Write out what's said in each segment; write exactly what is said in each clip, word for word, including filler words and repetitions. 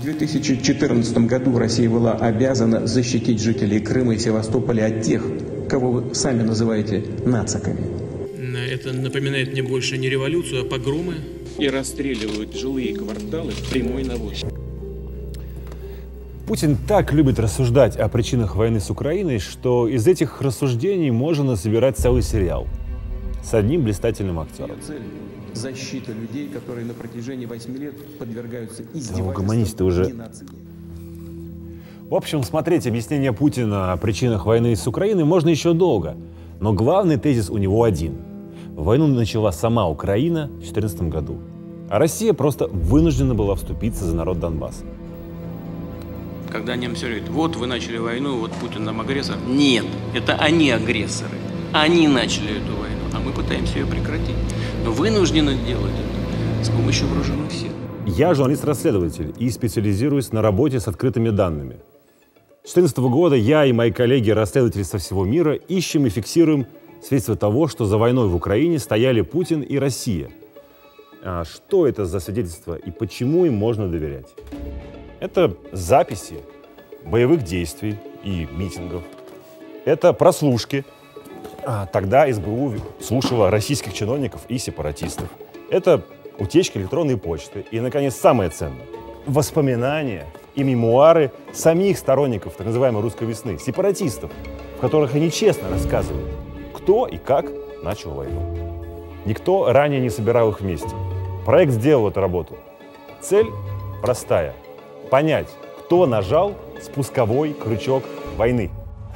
В две тысячи четырнадцатом году Россия была обязана защитить жителей Крыма и Севастополя от тех, кого вы сами называете нациками. Это напоминает мне больше не революцию, а погромы. И расстреливают жилые кварталы в прямой навоз. Путин так любит рассуждать о причинах войны с Украиной, что из этих рассуждений можно собирать целый сериал с одним блистательным актером. Цель – защита людей, которые на протяжении восьми лет подвергаются Да, издевательствам уже. и нации. В общем, смотреть объяснение Путина о причинах войны с Украиной можно еще долго. Но главный тезис у него один. Войну начала сама Украина в две тысячи четырнадцатом году. А Россия просто вынуждена была вступиться за народ Донбасса. Когда немцы говорят, вот вы начали войну, вот Путин нам агрессор. Нет, это они агрессоры. Они начали эту войну, а мы пытаемся ее прекратить. Но вынуждены делать это с помощью вооруженных сил. Я журналист-расследователь и специализируюсь на работе с открытыми данными. С две тысячи четырнадцатого года я и мои коллеги-расследователи со всего мира ищем и фиксируем свидетельство того, что за войной в Украине стояли Путин и Россия. А что это за свидетельства и почему им можно доверять? Это записи боевых действий и митингов. Это прослушки. А, тогда эс бэ у слушала российских чиновников и сепаратистов. Это утечки электронной почты. И, наконец, самое ценное – воспоминания и мемуары самих сторонников так называемой «русской весны», сепаратистов, в которых они честно рассказывают, кто и как начал войну. Никто ранее не собирал их вместе. Проект сделал эту работу. Цель простая – понять, кто нажал спусковой крючок войны.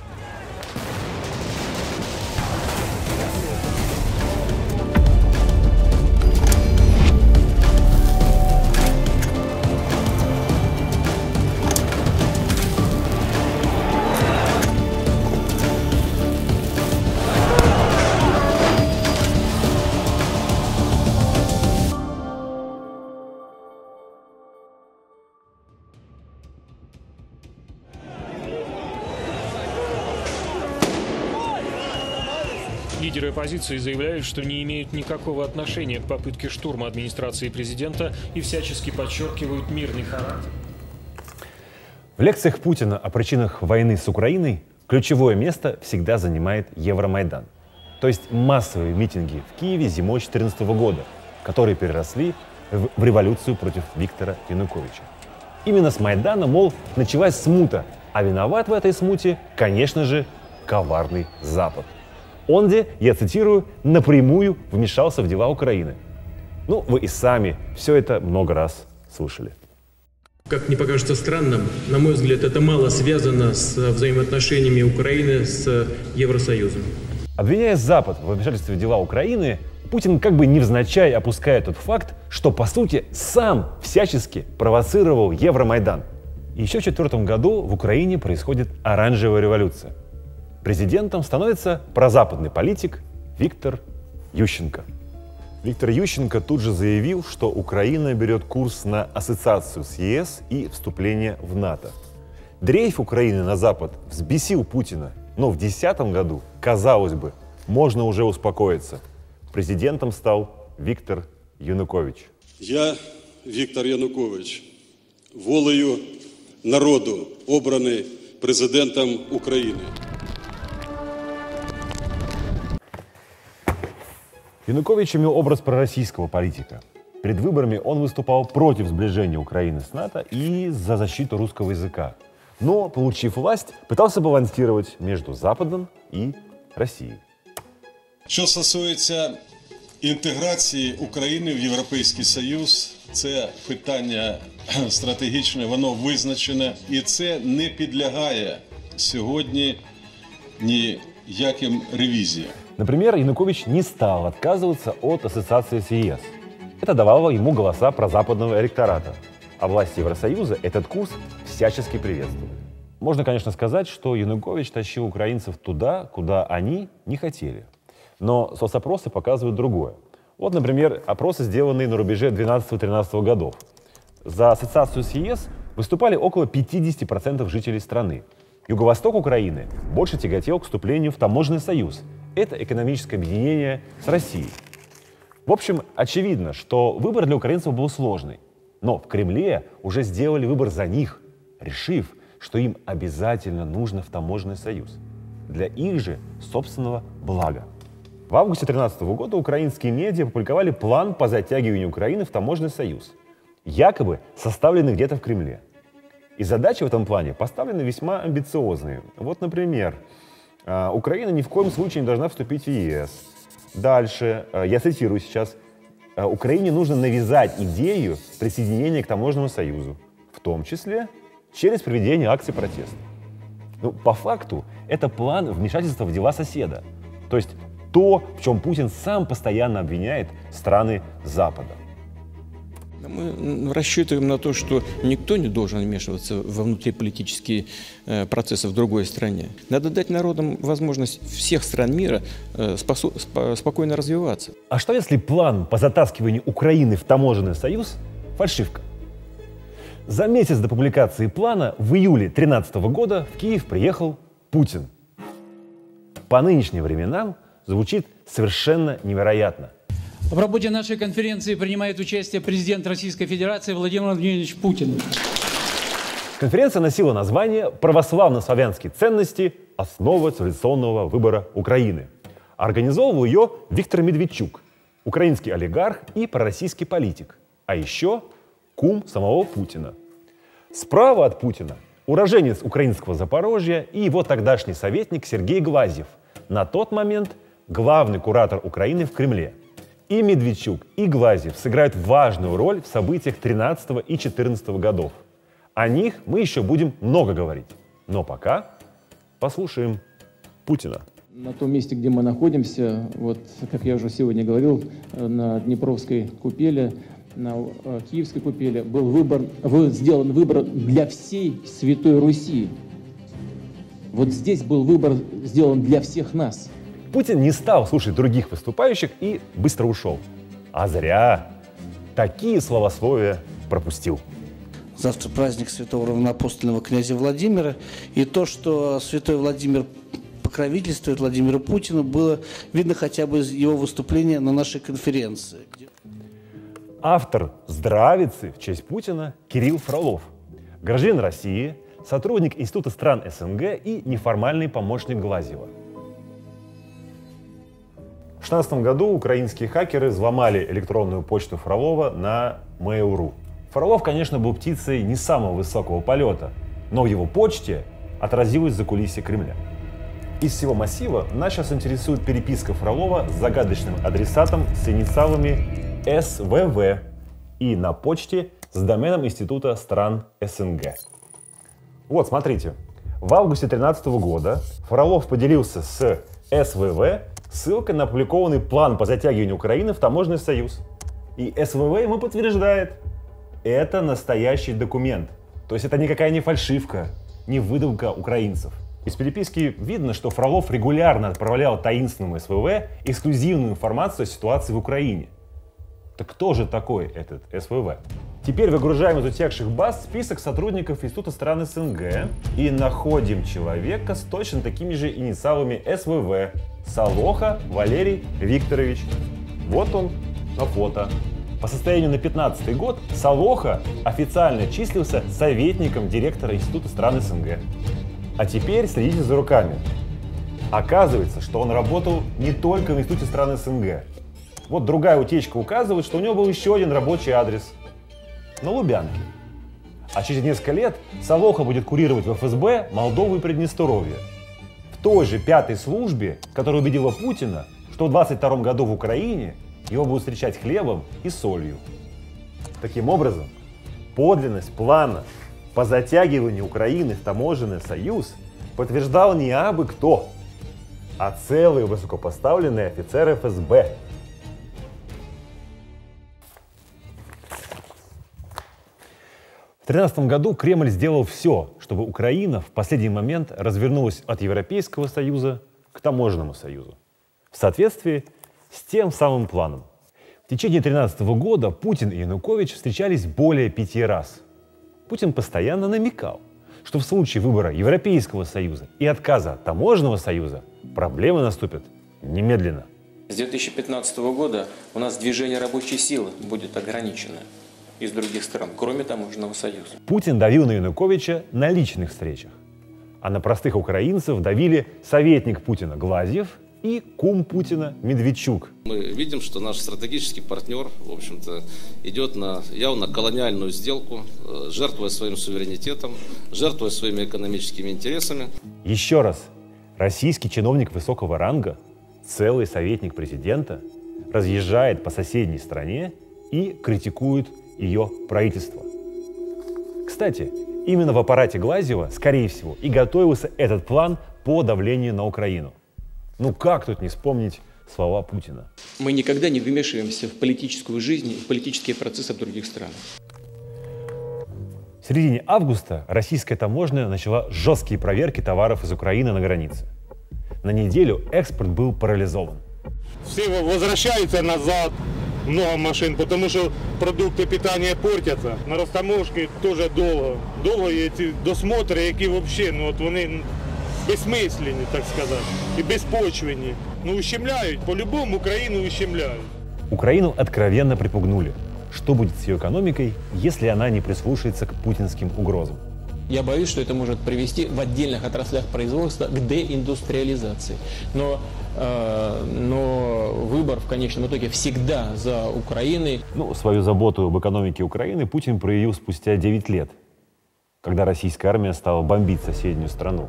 Лидеры оппозиции заявляют, что не имеют никакого отношения к попытке штурма администрации президента и всячески подчеркивают мирный характер. В лекциях Путина о причинах войны с Украиной ключевое место всегда занимает Евромайдан. То есть массовые митинги в Киеве зимой две тысячи четырнадцатого года, которые переросли в, в революцию против Виктора Януковича. Именно с Майдана, мол, началась смута, а виноват в этой смуте, конечно же, коварный Запад. Он, где, я цитирую, напрямую вмешался в дела Украины. Ну, вы и сами все это много раз слышали. Как не покажется странным, на мой взгляд, это мало связано с взаимоотношениями Украины с Евросоюзом. Обвиняя Запад в вмешательстве в дела Украины, Путин как бы невзначай опускает тот факт, что, по сути, сам всячески провоцировал Евромайдан. И еще в две тысячи четвёртом году в Украине происходит оранжевая революция. Президентом становится прозападный политик Виктор Ющенко. Виктор Ющенко тут же заявил, что Украина берет курс на ассоциацию с е эс и вступление в НАТО. Дрейф Украины на Запад взбесил Путина, но в две тысячи десятом году, казалось бы, можно уже успокоиться. Президентом стал Виктор Янукович. Я, Віктор Янукович, волею народу обраний президентом України. Янукович имел образ пророссийского политика. Перед выборами он выступал против сближения Украины с НАТО и за защиту русского языка. Но, получив власть, пытался балансировать между Западом и Россией. Що стосується інтеграції України в Європейський Союз, це питання стратегічне, воно визначене, і це не підлягає сьогодні ніяким ревізіям. Например, Янукович не стал отказываться от ассоциации с е эс. Это давало ему голоса прозападного электората. А власти Евросоюза этот курс всячески приветствовали. Можно, конечно, сказать, что Янукович тащил украинцев туда, куда они не хотели. Но соцопросы показывают другое. Вот, например, опросы, сделанные на рубеже двенадцатого-тринадцатого годов. За ассоциацию с е эс выступали около пятидесяти процентов жителей страны. Юго-восток Украины больше тяготел к вступлению в таможенный союз. Это экономическое объединение с Россией. В общем, очевидно, что выбор для украинцев был сложный. Но в Кремле уже сделали выбор за них, решив, что им обязательно нужно в таможенный союз для их же собственного блага. В августе две тысячи тринадцатого года украинские медиа опубликовали план по затягиванию Украины в таможенный союз, якобы составленный где-то в Кремле. И задачи в этом плане поставлены весьма амбициозные. Вот, например, Украина ни в коем случае не должна вступить в ЕС. Дальше, я цитирую сейчас, Украине нужно навязать идею присоединения к таможенному союзу, в том числе через проведение акций протеста. Ну, по факту, это план вмешательства в дела соседа. То есть то, в чем Путин сам постоянно обвиняет страны Запада. Мы рассчитываем на то, что никто не должен вмешиваться во внутриполитические э, процессы в другой стране. Надо дать народам возможность всех стран мира э, спосо- спо- спокойно развиваться. А что если план по затаскиванию Украины в таможенный союз – фальшивка? За месяц до публикации плана в июле две тысячи тринадцатого года в Киев приехал Путин. По нынешним временам звучит совершенно невероятно. В работе нашей конференции принимает участие президент Российской Федерации Владимир Владимирович Путин. Конференция носила название «Православно-славянские ценности. Основа цивилизационного выбора Украины». Организовывал ее Виктор Медведчук, украинский олигарх и пророссийский политик, а еще кум самого Путина. Справа от Путина уроженец украинского Запорожья и его тогдашний советник Сергей Глазьев, на тот момент главный куратор Украины в Кремле. И Медведчук, и Глазьев сыграют важную роль в событиях тринадцатого и четырнадцатого годов. О них мы еще будем много говорить. Но пока послушаем Путина. На том месте, где мы находимся, вот, как я уже сегодня говорил, на Днепровской купели, на Киевской купели, был выбор, сделан выбор для всей Святой Руси. Вот здесь был выбор сделан для всех нас. Путин не стал слушать других выступающих и быстро ушел. А зря. Такие словословия пропустил. Завтра праздник святого равноапостольного князя Владимира. И то, что святой Владимир покровительствует Владимиру Путину, было видно хотя бы из его выступления на нашей конференции. Автор здравицы в честь Путина Кирилл Фролов. Гражданин России, сотрудник Института стран СНГ и неформальный помощник Глазьева. В две тысячи шестнадцатом году украинские хакеры взломали электронную почту Фролова на мейл точка ру. Фролов, конечно, был птицей не самого высокого полета, но в его почте отразилось закулисье Кремля. Из всего массива нас сейчас интересует переписка Фролова с загадочным адресатом с инициалами эс вэ вэ и на почте с доменом Института стран СНГ. Вот, смотрите. В августе две тысячи тринадцатого года Фролов поделился с эс вэ вэ ссылкой на опубликованный план по затягиванию Украины в таможенный союз. И эс вэ вэ ему подтверждает, это настоящий документ. То есть это никакая не фальшивка, не выдумка украинцев. Из переписки видно, что Фролов регулярно отправлял таинственному эс вэ вэ эксклюзивную информацию о ситуации в Украине. Так кто же такой этот эс вэ вэ? Теперь выгружаем из утекших баз список сотрудников Института стран СНГ и находим человека с точно такими же инициалами эс вэ вэ. Солоха Валерий Викторович. Вот он на фото. По состоянию на пятнадцатый год Солоха официально числился советником директора Института стран СНГ. А теперь следите за руками. Оказывается, что он работал не только в Институте стран СНГ. Вот другая утечка указывает, что у него был еще один рабочий адрес на Лубянке. А через несколько лет Солоха будет курировать в эф эс бэ Молдову и Приднестровье. В той же пятой службе, которая убедила Путина, что в двадцать втором году в Украине его будут встречать хлебом и солью. Таким образом, подлинность плана по затягиванию Украины в таможенный союз подтверждал не абы кто, а целый высокопоставленный офицер эф эс бэ. В две тысячи тринадцатом году Кремль сделал все, чтобы Украина в последний момент развернулась от Европейского Союза к Таможенному Союзу. В соответствии с тем самым планом. В течение две тысячи тринадцатого года Путин и Янукович встречались более пяти раз. Путин постоянно намекал, что в случае выбора Европейского Союза и отказа от Таможенного Союза проблемы наступят немедленно. С две тысячи пятнадцатого года у нас движение рабочей силы будет ограничено. из других стран, кроме таможенного союза. Путин давил на Януковича на личных встречах, а на простых украинцев давили советник Путина Глазьев и кум Путина Медведчук. Мы видим, что наш стратегический партнер, в общем-то, идет на явно колониальную сделку, жертвуя своим суверенитетом, жертвуя своими экономическими интересами. Еще раз, российский чиновник высокого ранга, целый советник президента, разъезжает по соседней стране и критикует ее правительство. Кстати, именно в аппарате Глазьева, скорее всего, и готовился этот план по давлению на Украину. Ну как тут не вспомнить слова Путина? Мы никогда не вмешиваемся в политическую жизнь и в политические процессы в других странах. В середине августа российская таможня начала жесткие проверки товаров из Украины на границе. На неделю экспорт был парализован. Все возвращаются назад, много машин, потому что продукты питания портятся. На розтаможці тоже долго. Долго эти досмотри, які вообще, ну от вони безсмислені, так сказати, і безпочвені. Ну ущемляют, по-любому Украину ущемляют. Украину откровенно припугнули. Что будет с ее экономикой, если она не прислушается к путинским угрозам? Я боюсь, что это может привести в отдельных отраслях производства к деиндустриализации. Но, э, но выбор в конечном итоге всегда за Украиной. Ну, свою заботу об экономике Украины Путин проявил спустя девять лет, когда российская армия стала бомбить соседнюю страну.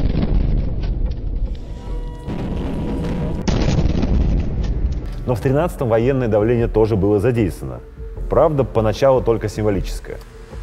Но в тринадцатом военное давление тоже было задействовано. Правда, поначалу только символическое.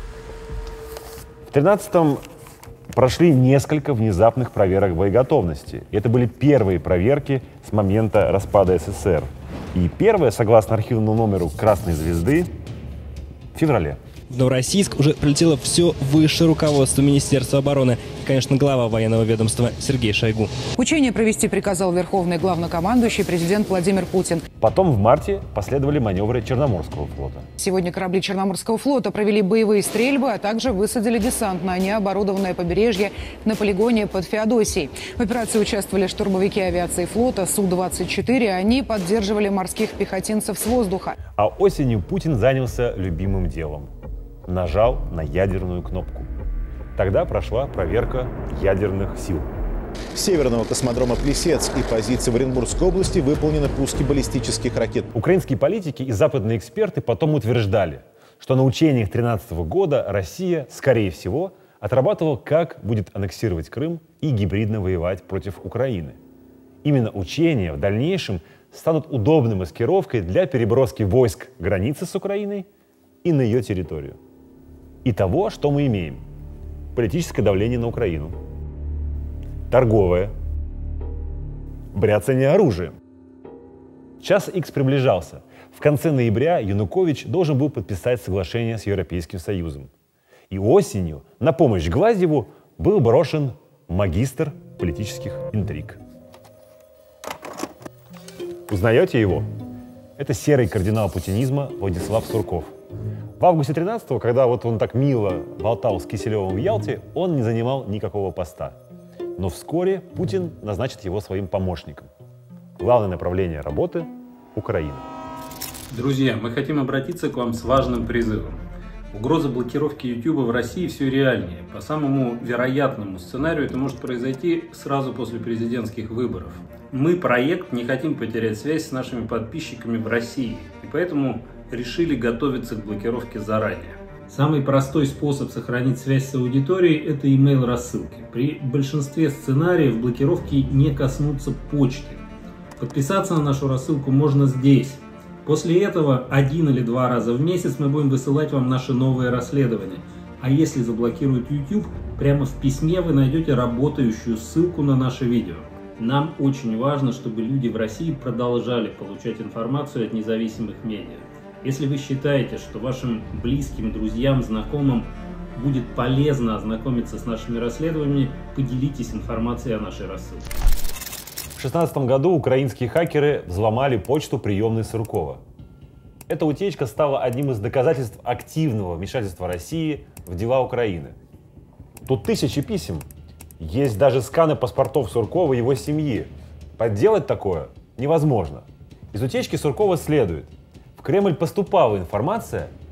В тринадцатом прошли несколько внезапных проверок боеготовности. Это были первые проверки с момента распада СССР. И первая, согласно архивному номеру «Красной звезды», в феврале. В Новороссийск уже прилетело все высшее руководство Министерства обороны и, конечно, глава военного ведомства Сергей Шойгу. Учение провести приказал верховный главнокомандующий президент Владимир Путин. Потом в марте последовали маневры Черноморского флота. Сегодня корабли Черноморского флота провели боевые стрельбы, а также высадили десант на необорудованное побережье на полигоне под Феодосией. В операции участвовали штурмовики авиации флота Су двадцать четыре. Они поддерживали морских пехотинцев с воздуха. А осенью Путин занялся любимым делом. Нажал на ядерную кнопку. Тогда прошла проверка ядерных сил. С северного космодрома Плесецк и позиции в Оренбургской области выполнены пуски баллистических ракет. Украинские политики и западные эксперты потом утверждали, что на учениях две тысячи тринадцатого года Россия, скорее всего, отрабатывала, как будет аннексировать Крым и гибридно воевать против Украины. Именно учения в дальнейшем станут удобной маскировкой для переброски войск границы с Украиной и на ее территорию. И того, что мы имеем. Политическое давление на Украину. Торговое. Бряцание оружием. Час Икс приближался. В конце ноября Янукович должен был подписать соглашение с Европейским Союзом. И осенью на помощь Глазьеву был брошен магистр политических интриг. Узнаете его? Это серый кардинал путинизма Владислав Сурков. В августе тринадцатого, когда вот он так мило болтал с Киселевым в Ялте, он не занимал никакого поста. Но вскоре Путин назначит его своим помощником. Главное направление работы – Украина. Друзья, мы хотим обратиться к вам с важным призывом. Угроза блокировки YouTube в России все реальнее. По самому вероятному сценарию это может произойти сразу после президентских выборов. Мы, проект, не хотим потерять связь с нашими подписчиками в России, и поэтому решили готовиться к блокировке заранее. Самый простой способ сохранить связь с аудиторией – это email-рассылки. При большинстве сценариев блокировки не коснутся почты. Подписаться на нашу рассылку можно здесь. После этого один или два раза в месяц мы будем высылать вам наши новые расследования. А если заблокируют YouTube, прямо в письме вы найдете работающую ссылку на наше видео. Нам очень важно, чтобы люди в России продолжали получать информацию от независимых медиа. Если вы считаете, что вашим близким, друзьям, знакомым будет полезно ознакомиться с нашими расследованиями, поделитесь информацией о нашей рассылке. В две тысячи шестнадцатом году украинские хакеры взломали почту приемной Суркова. Эта утечка стала одним из доказательств активного вмешательства России в дела Украины. Тут тысячи писем. Есть даже сканы паспортов Суркова и его семьи. Подделать такое невозможно. Из утечки Суркова следует: в Кремль поступала информация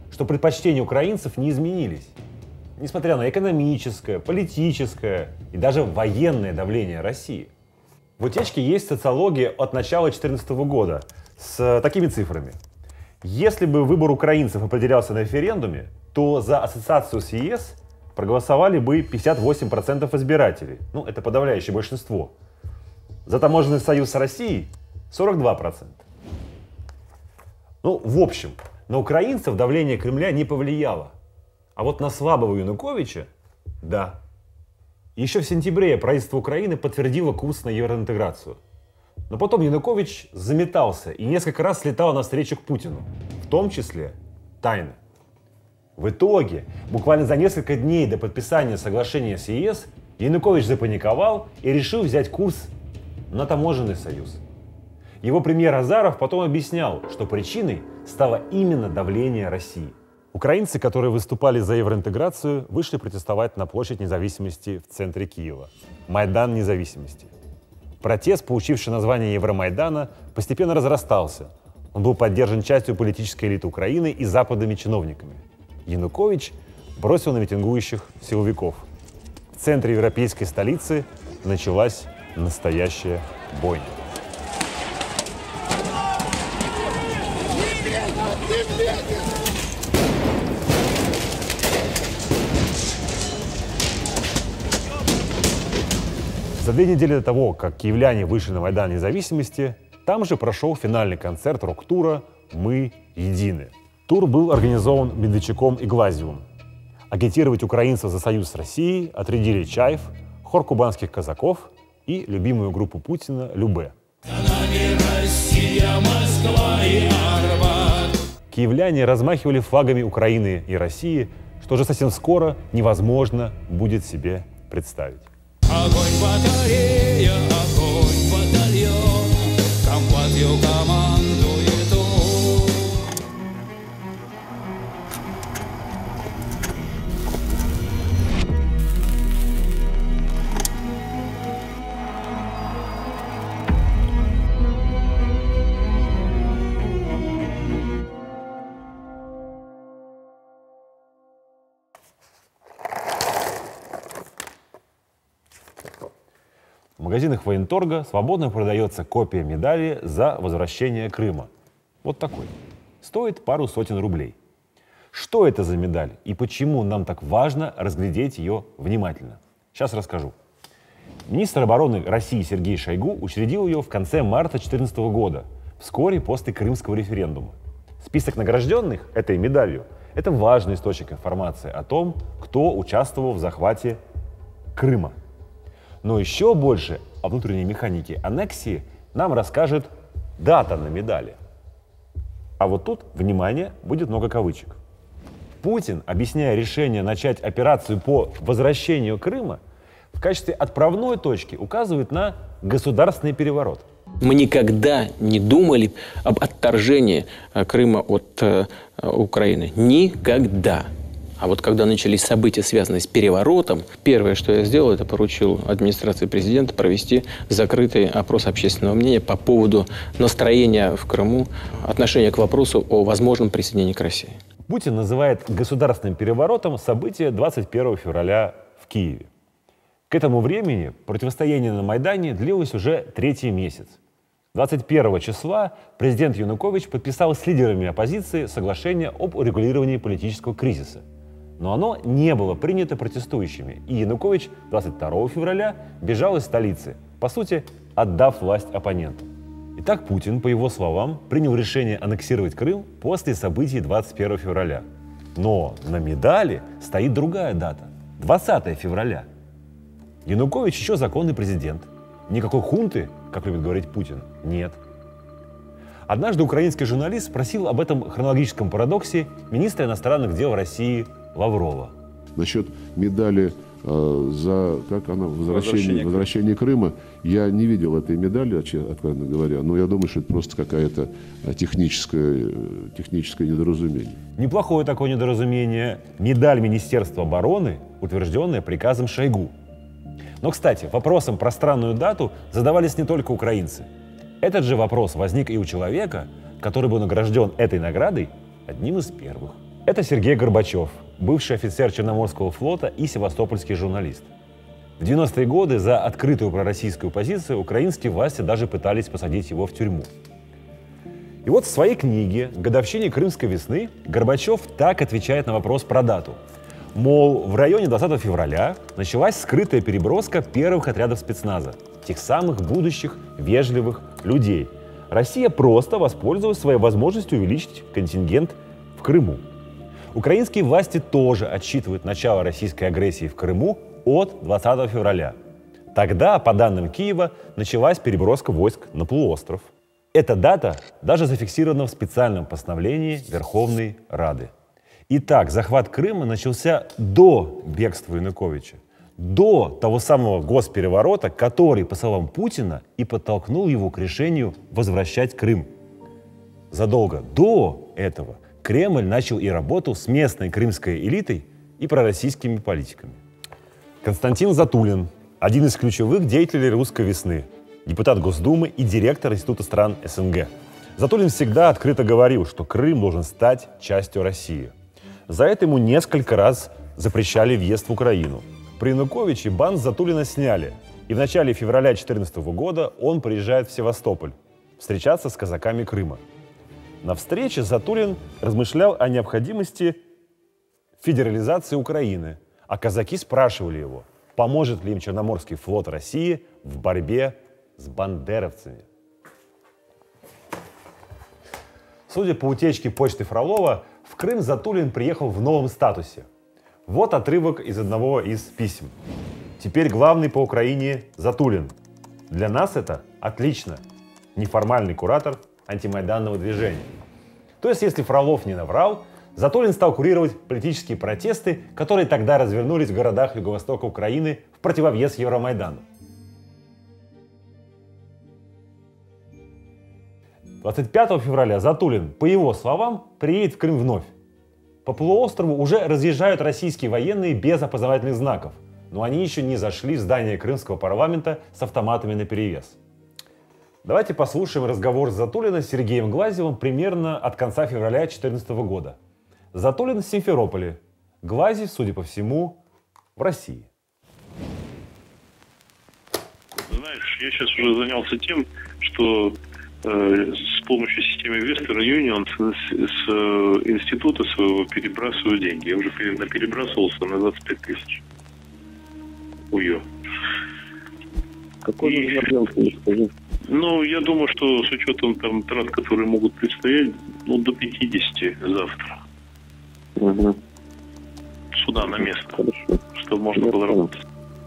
что предпочтения украинцев не изменились, несмотря на экономическое, политическое и даже военное давление России. В утечке есть социология от начала две тысячи четырнадцатого года с такими цифрами. Если бы выбор украинцев определялся на референдуме, то за ассоциацию с ЕС проголосовали бы пятьдесят восемь процентов избирателей. Ну, это подавляющее большинство. За таможенный союз с Россией сорок два процента. Ну, в общем, на украинцев давление Кремля не повлияло. А вот на слабого Януковича – да. Еще в сентябре правительство Украины подтвердило курс на евроинтеграцию. Но потом Янукович заметался и несколько раз слетал навстречу к Путину, в том числе тайно. В итоге, буквально за несколько дней до подписания соглашения с ЕС, Янукович запаниковал и решил взять курс на таможенный союз. Его премьер Азаров потом объяснял, что причиной стало именно давление России. Украинцы, которые выступали за евроинтеграцию, вышли протестовать на площадь независимости в центре Киева. Майдан независимости. Протест, получивший название Евромайдана, постепенно разрастался. Он был поддержан частью политической элиты Украины и западными чиновниками. Янукович бросил на митингующих силовиков. В центре европейской столицы началась настоящая бойня. За две недели до того, как киевляне вышли на Майдан независимости, там же прошел финальный концерт рок-тура «Мы едины». Тур был организован Медведчуком и Глазьевым. Агитировать украинцев за союз с Россией отрядили Чаев, хор кубанских казаков и любимую группу Путина «Любэ». Киевляне размахивали флагами Украины и России, что же совсем скоро невозможно будет себе представить. Огонь батарея, огонь батальон, компартию командует он. В магазинах военторга свободно продается копия медали за возвращение Крыма. Вот такой. Стоит пару сотен рублей. Что это за медаль и почему нам так важно разглядеть ее внимательно? Сейчас расскажу. Министр обороны России Сергей Шойгу учредил ее в конце марта две тысячи четырнадцатого года, вскоре после крымского референдума. Список награжденных этой медалью – это важный источник информации о том, кто участвовал в захвате Крыма. Но еще больше о внутренней механике аннексии нам расскажет дата на медали. А вот тут, внимание, будет много кавычек. Путин, объясняя решение начать операцию по возвращению Крыма, в качестве отправной точки указывает на государственный переворот. Мы никогда не думали об отторжении Крыма от э, Украины. Никогда. А вот когда начались события, связанные с переворотом, первое, что я сделал, это поручил администрации президента провести закрытый опрос общественного мнения по поводу настроения в Крыму, отношения к вопросу о возможном присоединении к России. Путин называет государственным переворотом события двадцать первого февраля в Киеве. К этому времени противостояние на Майдане длилось уже третий месяц. двадцать первого числа президент Янукович подписал с лидерами оппозиции соглашение об урегулировании политического кризиса. Но оно не было принято протестующими, и Янукович двадцать второго февраля бежал из столицы, по сути, отдав власть оппонентам. Итак, Путин, по его словам, принял решение аннексировать Крым после событий двадцать первого февраля. Но на медали стоит другая дата – двадцатого февраля. Янукович еще законный президент. Никакой хунты, как любит говорить Путин, нет. Однажды украинский журналист спросил об этом хронологическом парадоксе министра иностранных дел России Лаврова. Насчет медали э, за как она, возвращение, возвращение, возвращение Крыма, я не видел этой медали, откровенно говоря, но я думаю, что это просто какое-то техническое, техническое недоразумение. Неплохое такое недоразумение. Медаль Министерства обороны, утвержденная приказом Шойгу. Но, кстати, вопросом про странную дату задавались не только украинцы. Этот же вопрос возник и у человека, который был награжден этой наградой одним из первых. Это Сергей Горбачев, бывший офицер Черноморского флота и севастопольский журналист. В девяностые годы за открытую пророссийскую позицию украинские власти даже пытались посадить его в тюрьму. И вот в своей книге «Годовщине Крымской весны» Горбачев так отвечает на вопрос про дату. Мол, в районе двадцатого февраля началась скрытая переброска первых отрядов спецназа, тех самых будущих вежливых людей. Россия просто воспользовалась своей возможностью увеличить контингент в Крыму. Украинские власти тоже отсчитывают начало российской агрессии в Крыму от двадцатого февраля. Тогда, по данным Киева, началась переброска войск на полуостров. Эта дата даже зафиксирована в специальном постановлении Верховной Рады. Итак, захват Крыма начался до бегства Януковича, до того самого госпереворота, который, по словам Путина, и подтолкнул его к решению возвращать Крым. Задолго до этого Кремль начал и работу с местной крымской элитой и пророссийскими политиками. Константин Затулин, один из ключевых деятелей русской весны, депутат Госдумы и директор Института стран СНГ. Затулин всегда открыто говорил, что Крым должен стать частью России. За это ему несколько раз запрещали въезд в Украину. При Януковиче бан с Затулина сняли, и в начале февраля две тысячи четырнадцатого года он приезжает в Севастополь встречаться с казаками Крыма. На встрече Затулин размышлял о необходимости федерализации Украины, а казаки спрашивали его, поможет ли им Черноморский флот России в борьбе с бандеровцами. Судя по утечке почты Фролова, в Крым Затулин приехал в новом статусе. Вот отрывок из одного из писем. Теперь главный по Украине Затулин. Для нас это отлично. Неформальный куратор антимайданного движения. То есть, если Фролов не наврал, Затулин стал курировать политические протесты, которые тогда развернулись в городах юго-востока Украины в противовес Евромайдану. двадцать пятого февраля Затулин, по его словам, приедет в Крым вновь. По полуострову уже разъезжают российские военные без опознавательных знаков, но они еще не зашли в здание крымского парламента с автоматами наперевес. Давайте послушаем разговор Затулина с Сергеем Глазьевым примерно от конца февраля две тысячи четырнадцатого года. Затулин в Симферополе, Глазьев, судя по всему, в России. Знаешь, я сейчас уже занялся тем, что с помощью системы Western Union с, с э, института своего перебрасываю деньги. Я уже перебрасывался на двадцать пять тысяч. Уё. Какой и... объем, скажи? Ну, я думаю, что с учетом там трат, которые могут предстоять, ну, до пятидесяти завтра. Угу. Сюда, на место. Хорошо. Чтобы можно я было понял. Работать.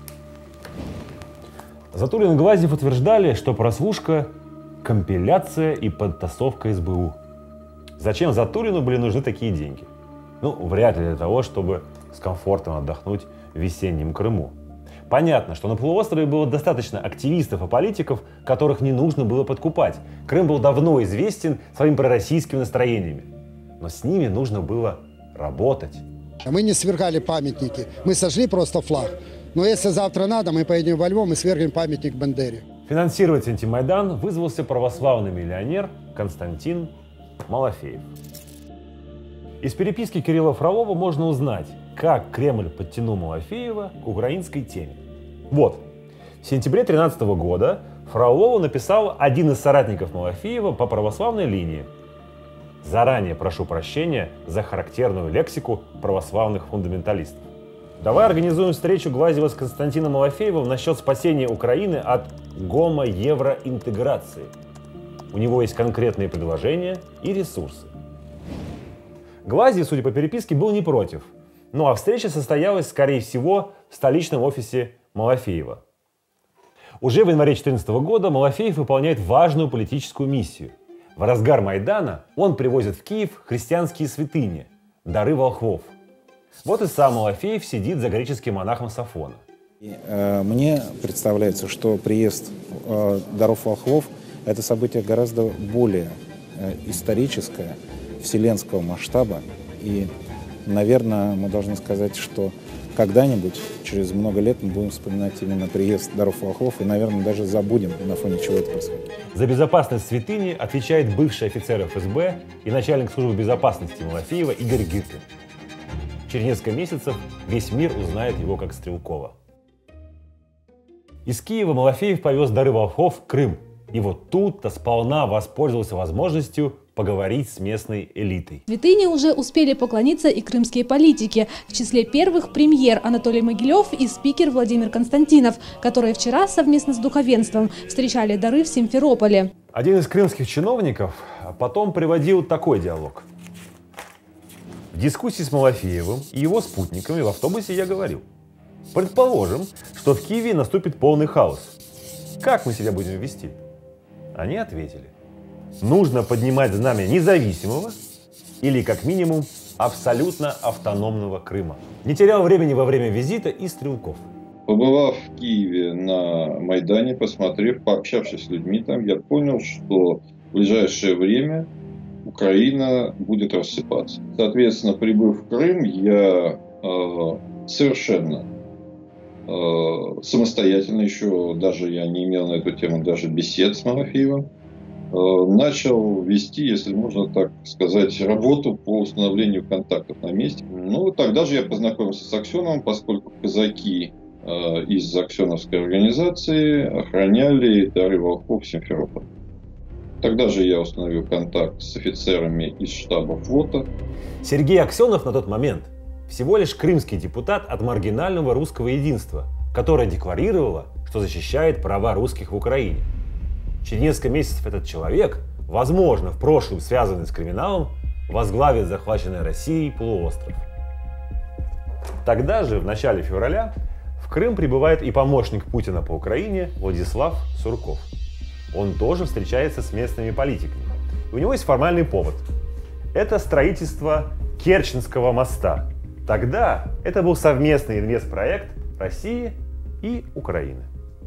Затулин и Глазьев утверждали, что прослушка — компиляция и подтасовка СБУ. Зачем Затулину были нужны такие деньги? Ну, вряд ли для того, чтобы с комфортом отдохнуть в весеннем Крыму. Понятно, что на полуострове было достаточно активистов и политиков, которых не нужно было подкупать. Крым был давно известен своими пророссийскими настроениями. Но с ними нужно было работать. Мы не свергали памятники, мы сожгли просто флаг. Но если завтра надо, мы поедем во Львов и свергнем памятник Бандере. Финансировать антимайдан вызвался православный миллионер Константин Малафеев. Из переписки Кирилла Фролова можно узнать, как Кремль подтянул Малафеева к украинской теме. Вот, в сентябре две тысячи тринадцатого года Фролову написал один из соратников Малафеева по православной линии. Заранее прошу прощения за характерную лексику православных фундаменталистов. Давай организуем встречу Глазьева с Константином Малафеевым насчет спасения Украины от гомо-евроинтеграции. У него есть конкретные предложения и ресурсы. Глазьев, судя по переписке, был не против. Ну а встреча состоялась, скорее всего, в столичном офисе Малафеева. Уже в январе две тысячи четырнадцатого года Малафеев выполняет важную политическую миссию. В разгар Майдана он привозит в Киев христианские святыни – дары волхвов. Вот и сам Малафеев сидит за греческим монахом Сафона. И, э, мне представляется, что приезд э, даров волхвов – это событие гораздо более э, историческое, вселенского масштаба. И, наверное, мы должны сказать, что когда-нибудь, через много лет, мы будем вспоминать именно приезд даров волхвов и, наверное, даже забудем, на фоне чего это происходит. За безопасность святыни отвечает бывший офицер эф эс бэ и начальник службы безопасности Малафеева Игорь Гиркин. Через несколько месяцев весь мир узнает его как Стрелкова. Из Киева Малафеев повез дары волхвов в Крым. И вот тут-то сполна воспользовался возможностью поговорить с местной элитой. Святыне уже успели поклониться и крымские политики. В числе первых премьер Анатолий Могилев и спикер Владимир Константинов, которые вчера совместно с духовенством встречали дары в Симферополе. Один из крымских чиновников потом приводил такой диалог. В дискуссии с Малафеевым и его спутниками в автобусе я говорил: предположим, что в Киеве наступит полный хаос. Как мы себя будем вести? Они ответили: нужно поднимать знамя независимого или, как минимум, абсолютно автономного Крыма. Не терял времени во время визита и Стрелков. Побывав в Киеве на Майдане, посмотрев, пообщавшись с людьми там, я понял, что в ближайшее время Украина будет рассыпаться. Соответственно, прибыв в Крым, я э, совершенно э, самостоятельно, еще даже я не имел на эту тему даже бесед с Малафеевым, э, начал вести, если можно так сказать, работу по установлению контактов на месте. Ну, тогда же я познакомился с Аксеновым, поскольку казаки э, из Аксеновской организации охраняли дары волхвов в Симферополе. Тогда же я установил контакт с офицерами из штаба флота. Сергей Аксенов на тот момент всего лишь крымский депутат от маргинального русского единства, которое декларировало, что защищает права русских в Украине. Через несколько месяцев этот человек, возможно, в прошлом связанный с криминалом, возглавит захваченный Россией полуостров. Тогда же, в начале февраля, в Крым прибывает и помощник Путина по Украине Владислав Сурков. Он тоже встречается с местными политиками. И у него есть формальный повод. Это строительство Керченского моста. Тогда это был совместный инвестпроект России и Украины.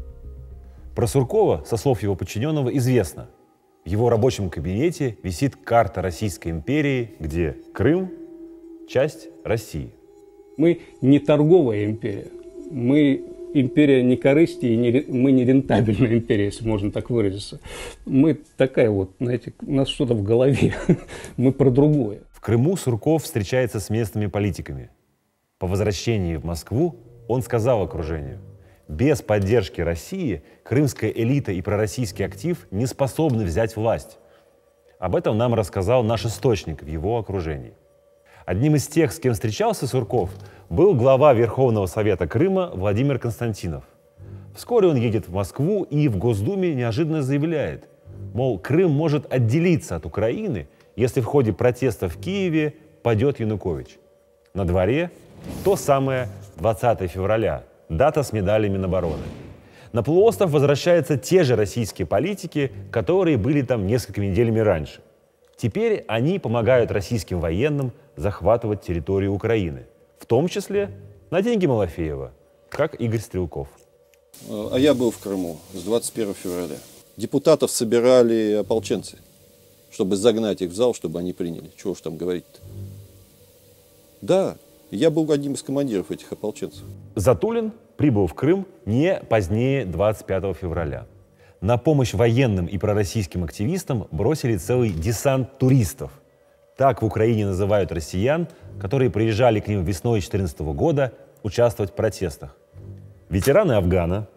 Про Суркова, со слов его подчиненного, известно. В его рабочем кабинете висит карта Российской империи, где Крым – часть России. Мы не торговая империя. Мы империя не корысти, и не, мы не рентабельная империя, если можно так выразиться. Мы такая вот, знаете, у нас что-то в голове. Мы про другое. В Крыму Сурков встречается с местными политиками. По возвращении в Москву он сказал окружению: без поддержки России крымская элита и пророссийский актив не способны взять власть. Об этом нам рассказал наш источник в его окружении. Одним из тех, с кем встречался Сурков, был глава Верховного Совета Крыма Владимир Константинов. Вскоре он едет в Москву и в Госдуме неожиданно заявляет, мол, Крым может отделиться от Украины, если в ходе протестов в Киеве падет Янукович. На дворе то самое двадцатое февраля, дата с медалью Минобороны. На полуостров возвращаются те же российские политики, которые были там несколькими неделями раньше. Теперь они помогают российским военным захватывать территорию Украины, в том числе на деньги Малафеева, как Игорь Стрелков. А я был в Крыму с двадцать первого февраля. Депутатов собирали ополченцы, чтобы загнать их в зал, чтобы они приняли. Чего уж там говорить-то. Да, я был одним из командиров этих ополченцев. Затулин прибыл в Крым не позднее двадцать пятого февраля. На помощь военным и пророссийским активистам бросили целый десант туристов. Так в Украине называют россиян, которые приезжали к ним весной две тысячи четырнадцатого года участвовать в протестах. Ветераны Афгана,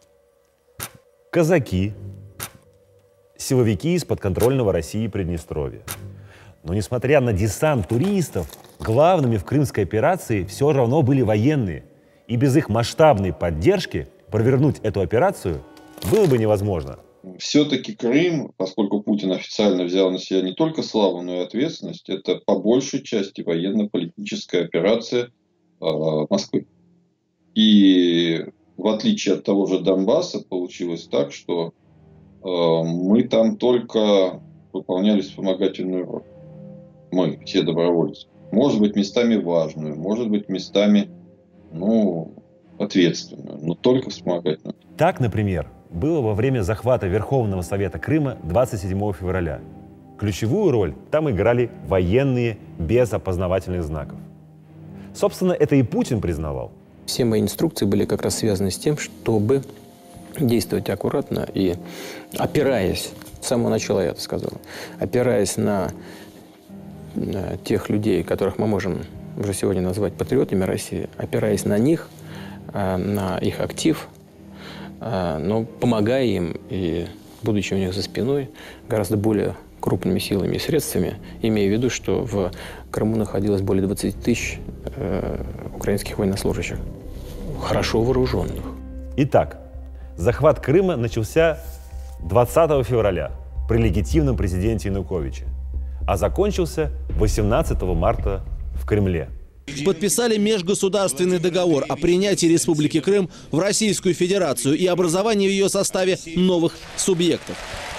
казаки, силовики из подконтрольного России Приднестровья. Но несмотря на десант туристов, главными в крымской операции все равно были военные. И без их масштабной поддержки провернуть эту операцию было бы невозможно. Все-таки Крым, поскольку Путин официально взял на себя не только славу, но и ответственность, это по большей части военно-политическая операция э, Москвы. И в отличие от того же Донбасса, получилось так, что э, мы там только выполняли вспомогательную роль. Мы, все добровольцы. Может быть, местами важную, может быть, местами, ну, ответственную, но только вспомогательную. Так, например, было во время захвата Верховного Совета Крыма двадцать седьмого февраля. Ключевую роль там играли военные без опознавательных знаков. Собственно, это и Путин признавал. Все мои инструкции были как раз связаны с тем, чтобы действовать аккуратно и опираясь, с самого начала я это сказал, опираясь на, на тех людей, которых мы можем уже сегодня назвать патриотами России, опираясь на них, на их актив, но помогая им и будучи у них за спиной гораздо более крупными силами и средствами, имея в виду, что в Крыму находилось более двадцати тысяч э, украинских военнослужащих, хорошо вооруженных. Итак, захват Крыма начался двадцатого февраля при легитимном президенте Януковиче, а закончился восемнадцатого марта в Кремле. Подписали межгосударственный договор о принятии Республики Крым в Российскую Федерацию и образовании в ее составе новых субъектов.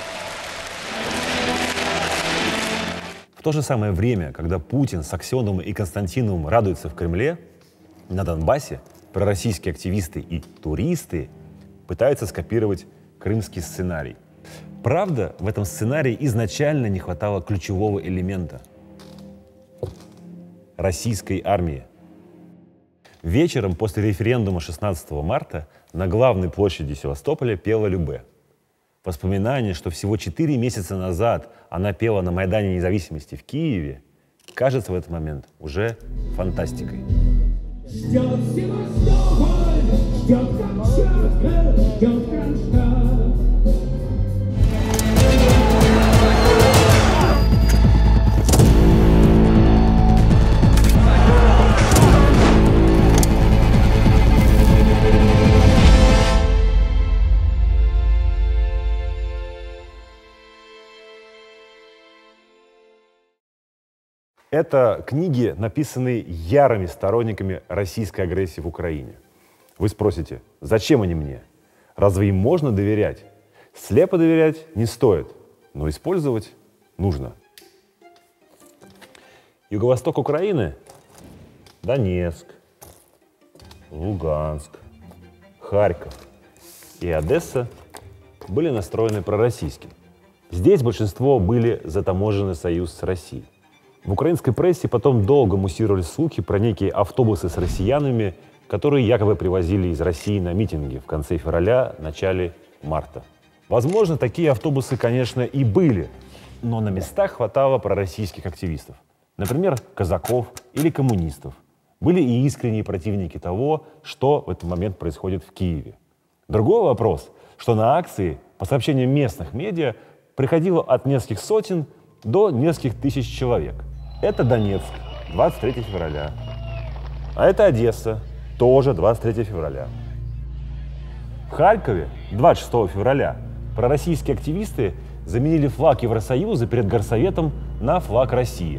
В то же самое время, когда Путин с Аксеновым и Константиновым радуются в Кремле, на Донбассе пророссийские активисты и туристы пытаются скопировать крымский сценарий. Правда, в этом сценарии изначально не хватало ключевого элемента – российской армии. Вечером после референдума шестнадцатого марта на главной площади Севастополя пела Любэ. Воспоминание, что всего четыре месяца назад она пела на Майдане Независимости в Киеве, кажется в этот момент уже фантастикой. Ждет Севастополь, ждет Камчатка, ждет Кронштадт. Это книги, написанные ярыми сторонниками российской агрессии в Украине. Вы спросите, зачем они мне? Разве им можно доверять? Слепо доверять не стоит, но использовать нужно. Юго-восток Украины – Донецк, Луганск, Харьков и Одесса были настроены пророссийски. Здесь большинство были за таможенный союз с Россией. В украинской прессе потом долго муссировали слухи про некие автобусы с россиянами, которые якобы привозили из России на митинги в конце февраля, начале марта. Возможно, такие автобусы, конечно, и были, но на местах хватало пророссийских активистов. Например, казаков или коммунистов. Были и искренние противники того, что в этот момент происходит в Киеве. Другой вопрос, что на акции, по сообщениям местных медиа, приходило от нескольких сотен до нескольких тысяч человек. Это Донецк, двадцать третьего февраля. А это Одесса, тоже двадцать третьего февраля. В Харькове, двадцать шестого февраля, пророссийские активисты заменили флаг Евросоюза перед Горсоветом на флаг России.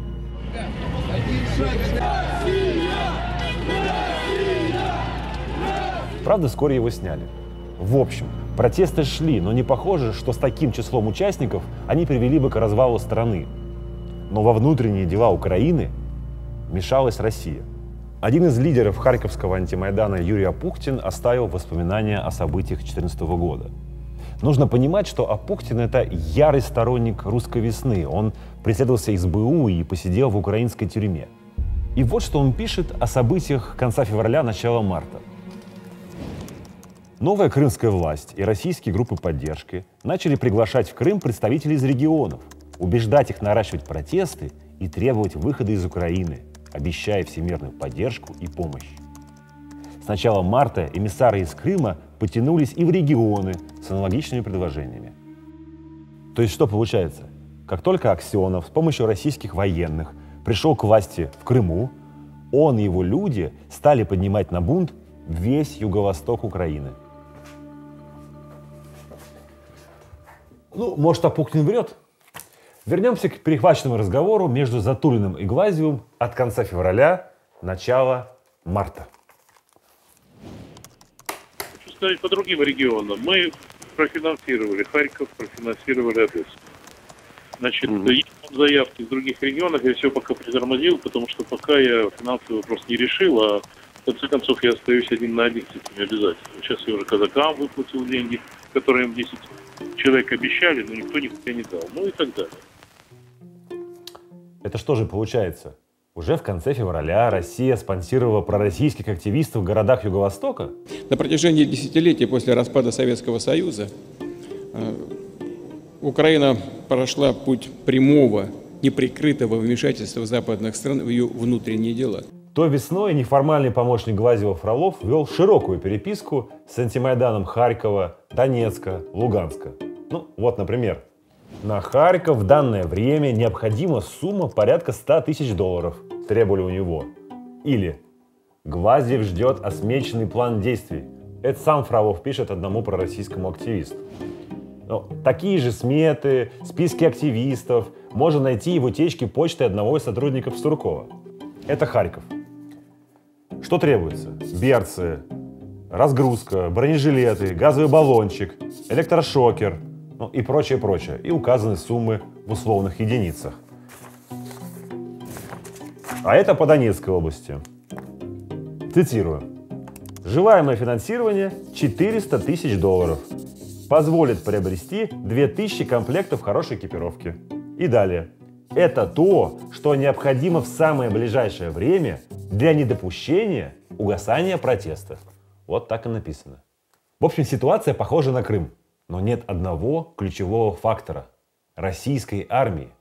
Правда, вскоре его сняли. В общем, протесты шли, но не похоже, что с таким числом участников они привели бы к развалу страны. Но во внутренние дела Украины вмешалась Россия. Один из лидеров Харьковского антимайдана Юрий Апухтин оставил воспоминания о событиях две тысячи четырнадцатого года. Нужно понимать, что Апухтин – это ярый сторонник русской весны. Он преследовался эс бэ у и посидел в украинской тюрьме. И вот что он пишет о событиях конца февраля, начала марта. Новая крымская власть и российские группы поддержки начали приглашать в Крым представителей из регионов, убеждать их наращивать протесты и требовать выхода из Украины, обещая всемирную поддержку и помощь. С начала марта эмиссары из Крыма потянулись и в регионы с аналогичными предложениями. То есть что получается? Как только Аксенов с помощью российских военных пришел к власти в Крыму, он и его люди стали поднимать на бунт весь юго-восток Украины. Ну, может, Апухтин врет? Вернемся к перехваченному разговору между Затулиным и Глазьевым от конца февраля, начала марта. Хочу сказать по другим регионам. Мы профинансировали Харьков, профинансировали Одессу. Значит, mm-hmm. есть заявки из других регионов, я все пока притормозил, потому что пока я финансовый вопрос не решил, а в конце концов я остаюсь один на один с этими обязательствами. Сейчас я уже казакам выплатил деньги, которые им десять человек обещали, но никто никуда не дал. Ну и так далее. Это что же получается? Уже в конце февраля Россия спонсировала пророссийских активистов в городах Юго-Востока? На протяжении десятилетий после распада Советского Союза э, Украина прошла путь прямого, неприкрытого вмешательства западных стран в ее внутренние дела. То весной неформальный помощник Глазьева Фролов вел широкую переписку с антимайданом Харькова, Донецка, Луганска. Ну, вот, например, на Харьков в данное время необходима сумма порядка ста тысяч долларов, требовали у него. Или Глазьев ждет осмеченный план действий. Это сам Фролов пишет одному пророссийскому активисту. Но такие же сметы, списки активистов можно найти и в утечке почты одного из сотрудников Суркова. Это Харьков. Что требуется? Берцы, разгрузка, бронежилеты, газовый баллончик, электрошокер, ну и прочее, прочее. И указаны суммы в условных единицах. А это по Донецкой области. Цитирую. Желаемое финансирование четыреста тысяч долларов. Позволит приобрести две тысячи комплектов хорошей экипировки. И далее. Это то, что необходимо в самое ближайшее время для недопущения угасания протестов. Вот так и написано. В общем, ситуация похожа на Крым. Но нет одного ключевого фактора – российской армии.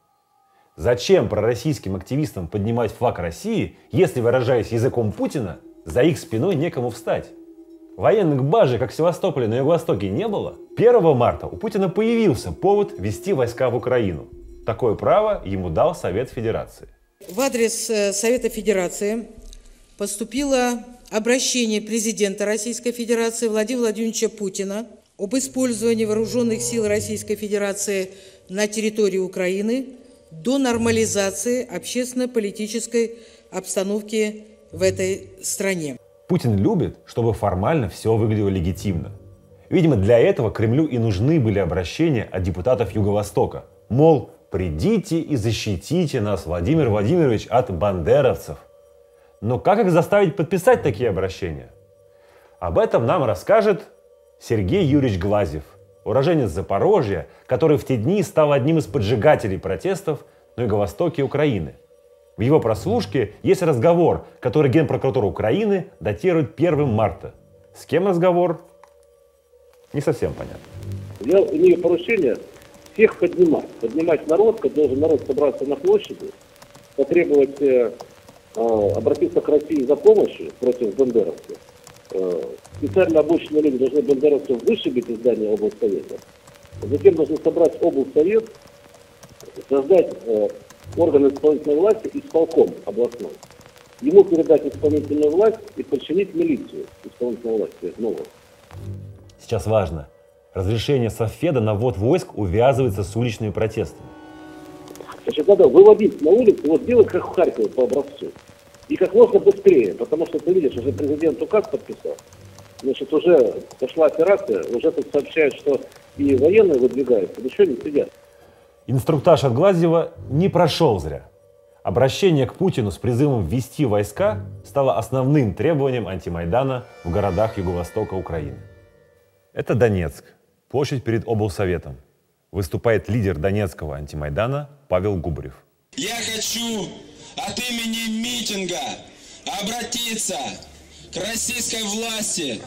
Зачем пророссийским активистам поднимать флаг России, если, выражаясь языком Путина, за их спиной некому встать? Военных баз же, как в Севастополе на Юго-Востоке, не было. первого марта у Путина появился повод ввести войска в Украину. Такое право ему дал Совет Федерации. В адрес Совета Федерации поступило обращение президента Российской Федерации Владимира Владимировича Путина об использовании вооруженных сил Российской Федерации на территории Украины до нормализации общественно-политической обстановки в этой стране. Путин любит, чтобы формально все выглядело легитимно. Видимо, для этого Кремлю и нужны были обращения от депутатов Юго-Востока. Мол, придите и защитите нас, Владимир Владимирович, от бандеровцев. Но как их заставить подписать такие обращения? Об этом нам расскажет Сергей Юрьевич Глазьев, уроженец Запорожья, который в те дни стал одним из поджигателей протестов на юго-востоке Украины. В его прослушке есть разговор, который Генпрокуратура Украины датирует первого марта. С кем разговор? Не совсем понятно. Я имею поручение всех поднимать. Поднимать народ, когда должен народ собраться на площади, потребовать, э, э, обратиться к России за помощью против бандеровцев. Э, специально обученные люди должны бандеровцев вышибить из здания облсовета. Затем должны собрать облсовет, создать э, органы исполнительной власти исполком областной. Ему передать исполнительную власть и подчинить милицию исполнительной власти новую. Сейчас важно. Разрешение Совфеда на ввод войск увязывается с уличными протестами. Значит, надо выводить на улицу, вот делать как в Харькове по образцу. И как можно быстрее, потому что ты видишь, уже президент указ подписал. Значит, уже пошла операция, уже тут сообщают, что и военные выдвигаются, еще не сидят. Инструктаж от Глазьева не прошел зря. Обращение к Путину с призывом ввести войска стало основным требованием антимайдана в городах Юго-Востока Украины. Это Донецк, площадь перед облсоветом. Выступает лидер донецкого антимайдана Павел Губарев. Я хочу от имени митинга обратиться к российской власти,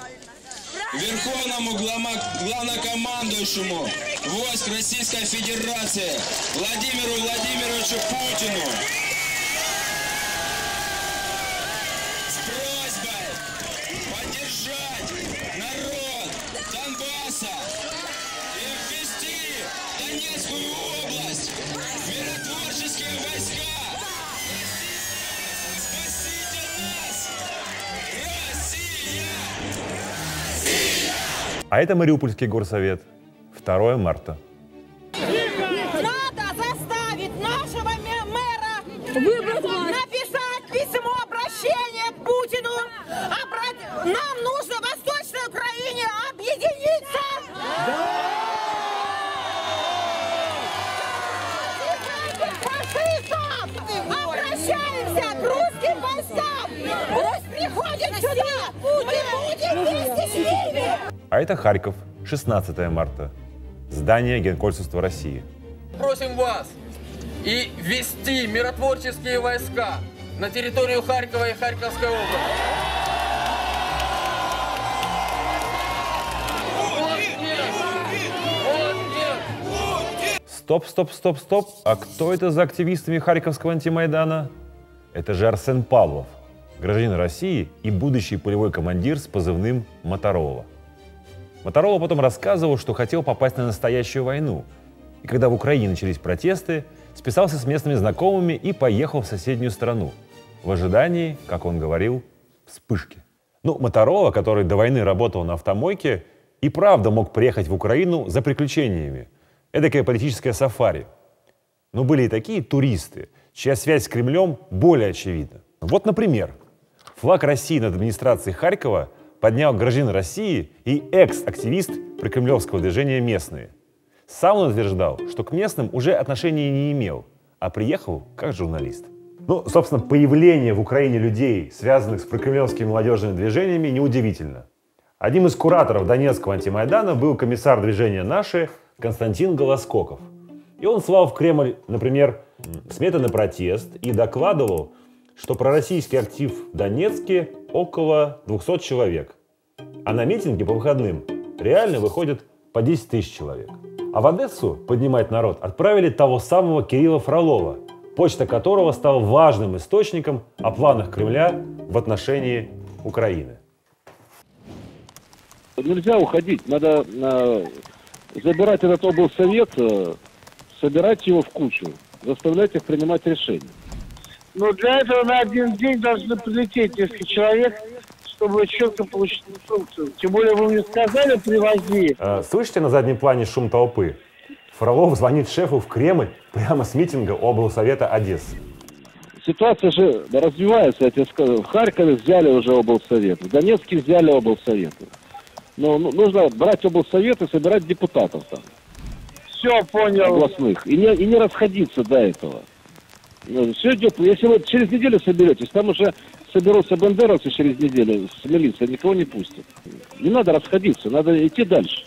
Верховному главнокомандующему войск Российской Федерации Владимиру Владимировичу Путину с просьбой поддержать народ Донбасса и ввести Донецкую область в миротворческие войска. Спасите нас, Россия! А это Мариупольский горсовет. второго марта. Надо заставить нашего мэра написать письмо обращение к Путину. Обрат... Нам нужно в Восточной Украине объединиться. Фашистам! Обращаемся к русским войскам. Пусть приходят сюда. Мы будем вместе с ними. А это Харьков, шестнадцатого марта. Здание Генконсульства России. Просим вас и ввести миротворческие войска на территорию Харькова и Харьковской области. Стоп, стоп, стоп, стоп. А кто это за активистами Харьковского антимайдана? Это же Арсен Павлов, гражданин России и будущий полевой командир с позывным Моторола. Моторола потом рассказывал, что хотел попасть на настоящую войну. И когда в Украине начались протесты, списался с местными знакомыми и поехал в соседнюю страну. В ожидании, как он говорил, вспышки. Ну, Моторола, который до войны работал на автомойке, и правда мог приехать в Украину за приключениями. Эдакое политическое сафари. Но были и такие туристы, чья связь с Кремлем более очевидна. Вот, например, флаг России над администрацией Харькова поднял гражданин России и экс-активист прокремлевского движения «Местные». Сам он утверждал, что к местным уже отношения не имел, а приехал как журналист. Ну, собственно, появление в Украине людей, связанных с прокремлевскими молодежными движениями, неудивительно. Одним из кураторов Донецкого антимайдана был комиссар движения «Наши» Константин Голоскоков. И он слал в Кремль, например, сметы на протест и докладывал, что пророссийский актив в Донецке около двухсот человек. А на митинги по выходным реально выходит по десять тысяч человек. А в Одессу поднимать народ отправили того самого Кирилла Фролова, почта которого стала важным источником о планах Кремля в отношении Украины. Нельзя уходить, надо э, забирать этот облсовет, э, собирать его в кучу, заставлять их принимать решения. Но для этого на один день должны прилететь несколько человек, чтобы четко получить инструкцию. Тем более вы мне сказали, привози. Э, слышите на заднем плане шум толпы? Фролов звонит шефу в Кремль прямо с митинга облсовета Одессы. Ситуация же развивается, я тебе скажу. В Харькове взяли уже облсовет, в Донецке взяли облсоветы. Но нужно брать облсовет и собирать депутатов там. Все, понял. Областных. И не, и не расходиться до этого. Все идет. Если вы через неделю соберетесь, там уже соберутся бандеровцы через неделю с милицией, никого не пустят. Не надо расходиться, надо идти дальше.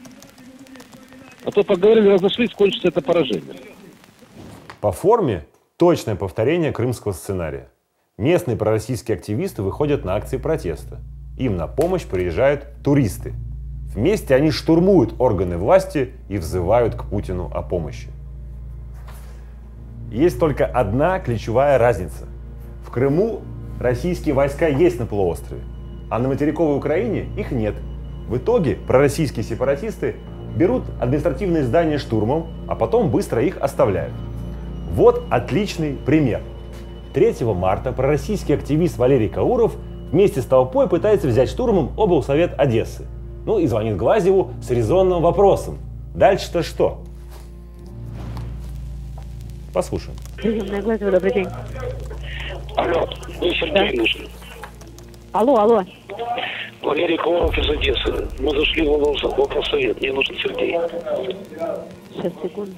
А то поговорили, разошлись, кончится это поражение. По форме точное повторение крымского сценария. Местные пророссийские активисты выходят на акции протеста. Им на помощь приезжают туристы. Вместе они штурмуют органы власти и взывают к Путину о помощи. Есть только одна ключевая разница. В Крыму российские войска есть на полуострове, а на материковой Украине их нет. В итоге пророссийские сепаратисты берут административные здания штурмом, а потом быстро их оставляют. Вот отличный пример. третьего марта пророссийский активист Валерий Кауров вместе с толпой пытается взять штурмом облсовет Одессы. Ну и звонит Глазьеву с резонным вопросом. Дальше-то что? Послушаем. Приемная Глазьева, добрый день. Алло, вы Сергей нужен. Алло, алло. Валерий Кауров из Одессы. Мы зашли в облсовет. Мне нужен Сергей. Сейчас, секунду.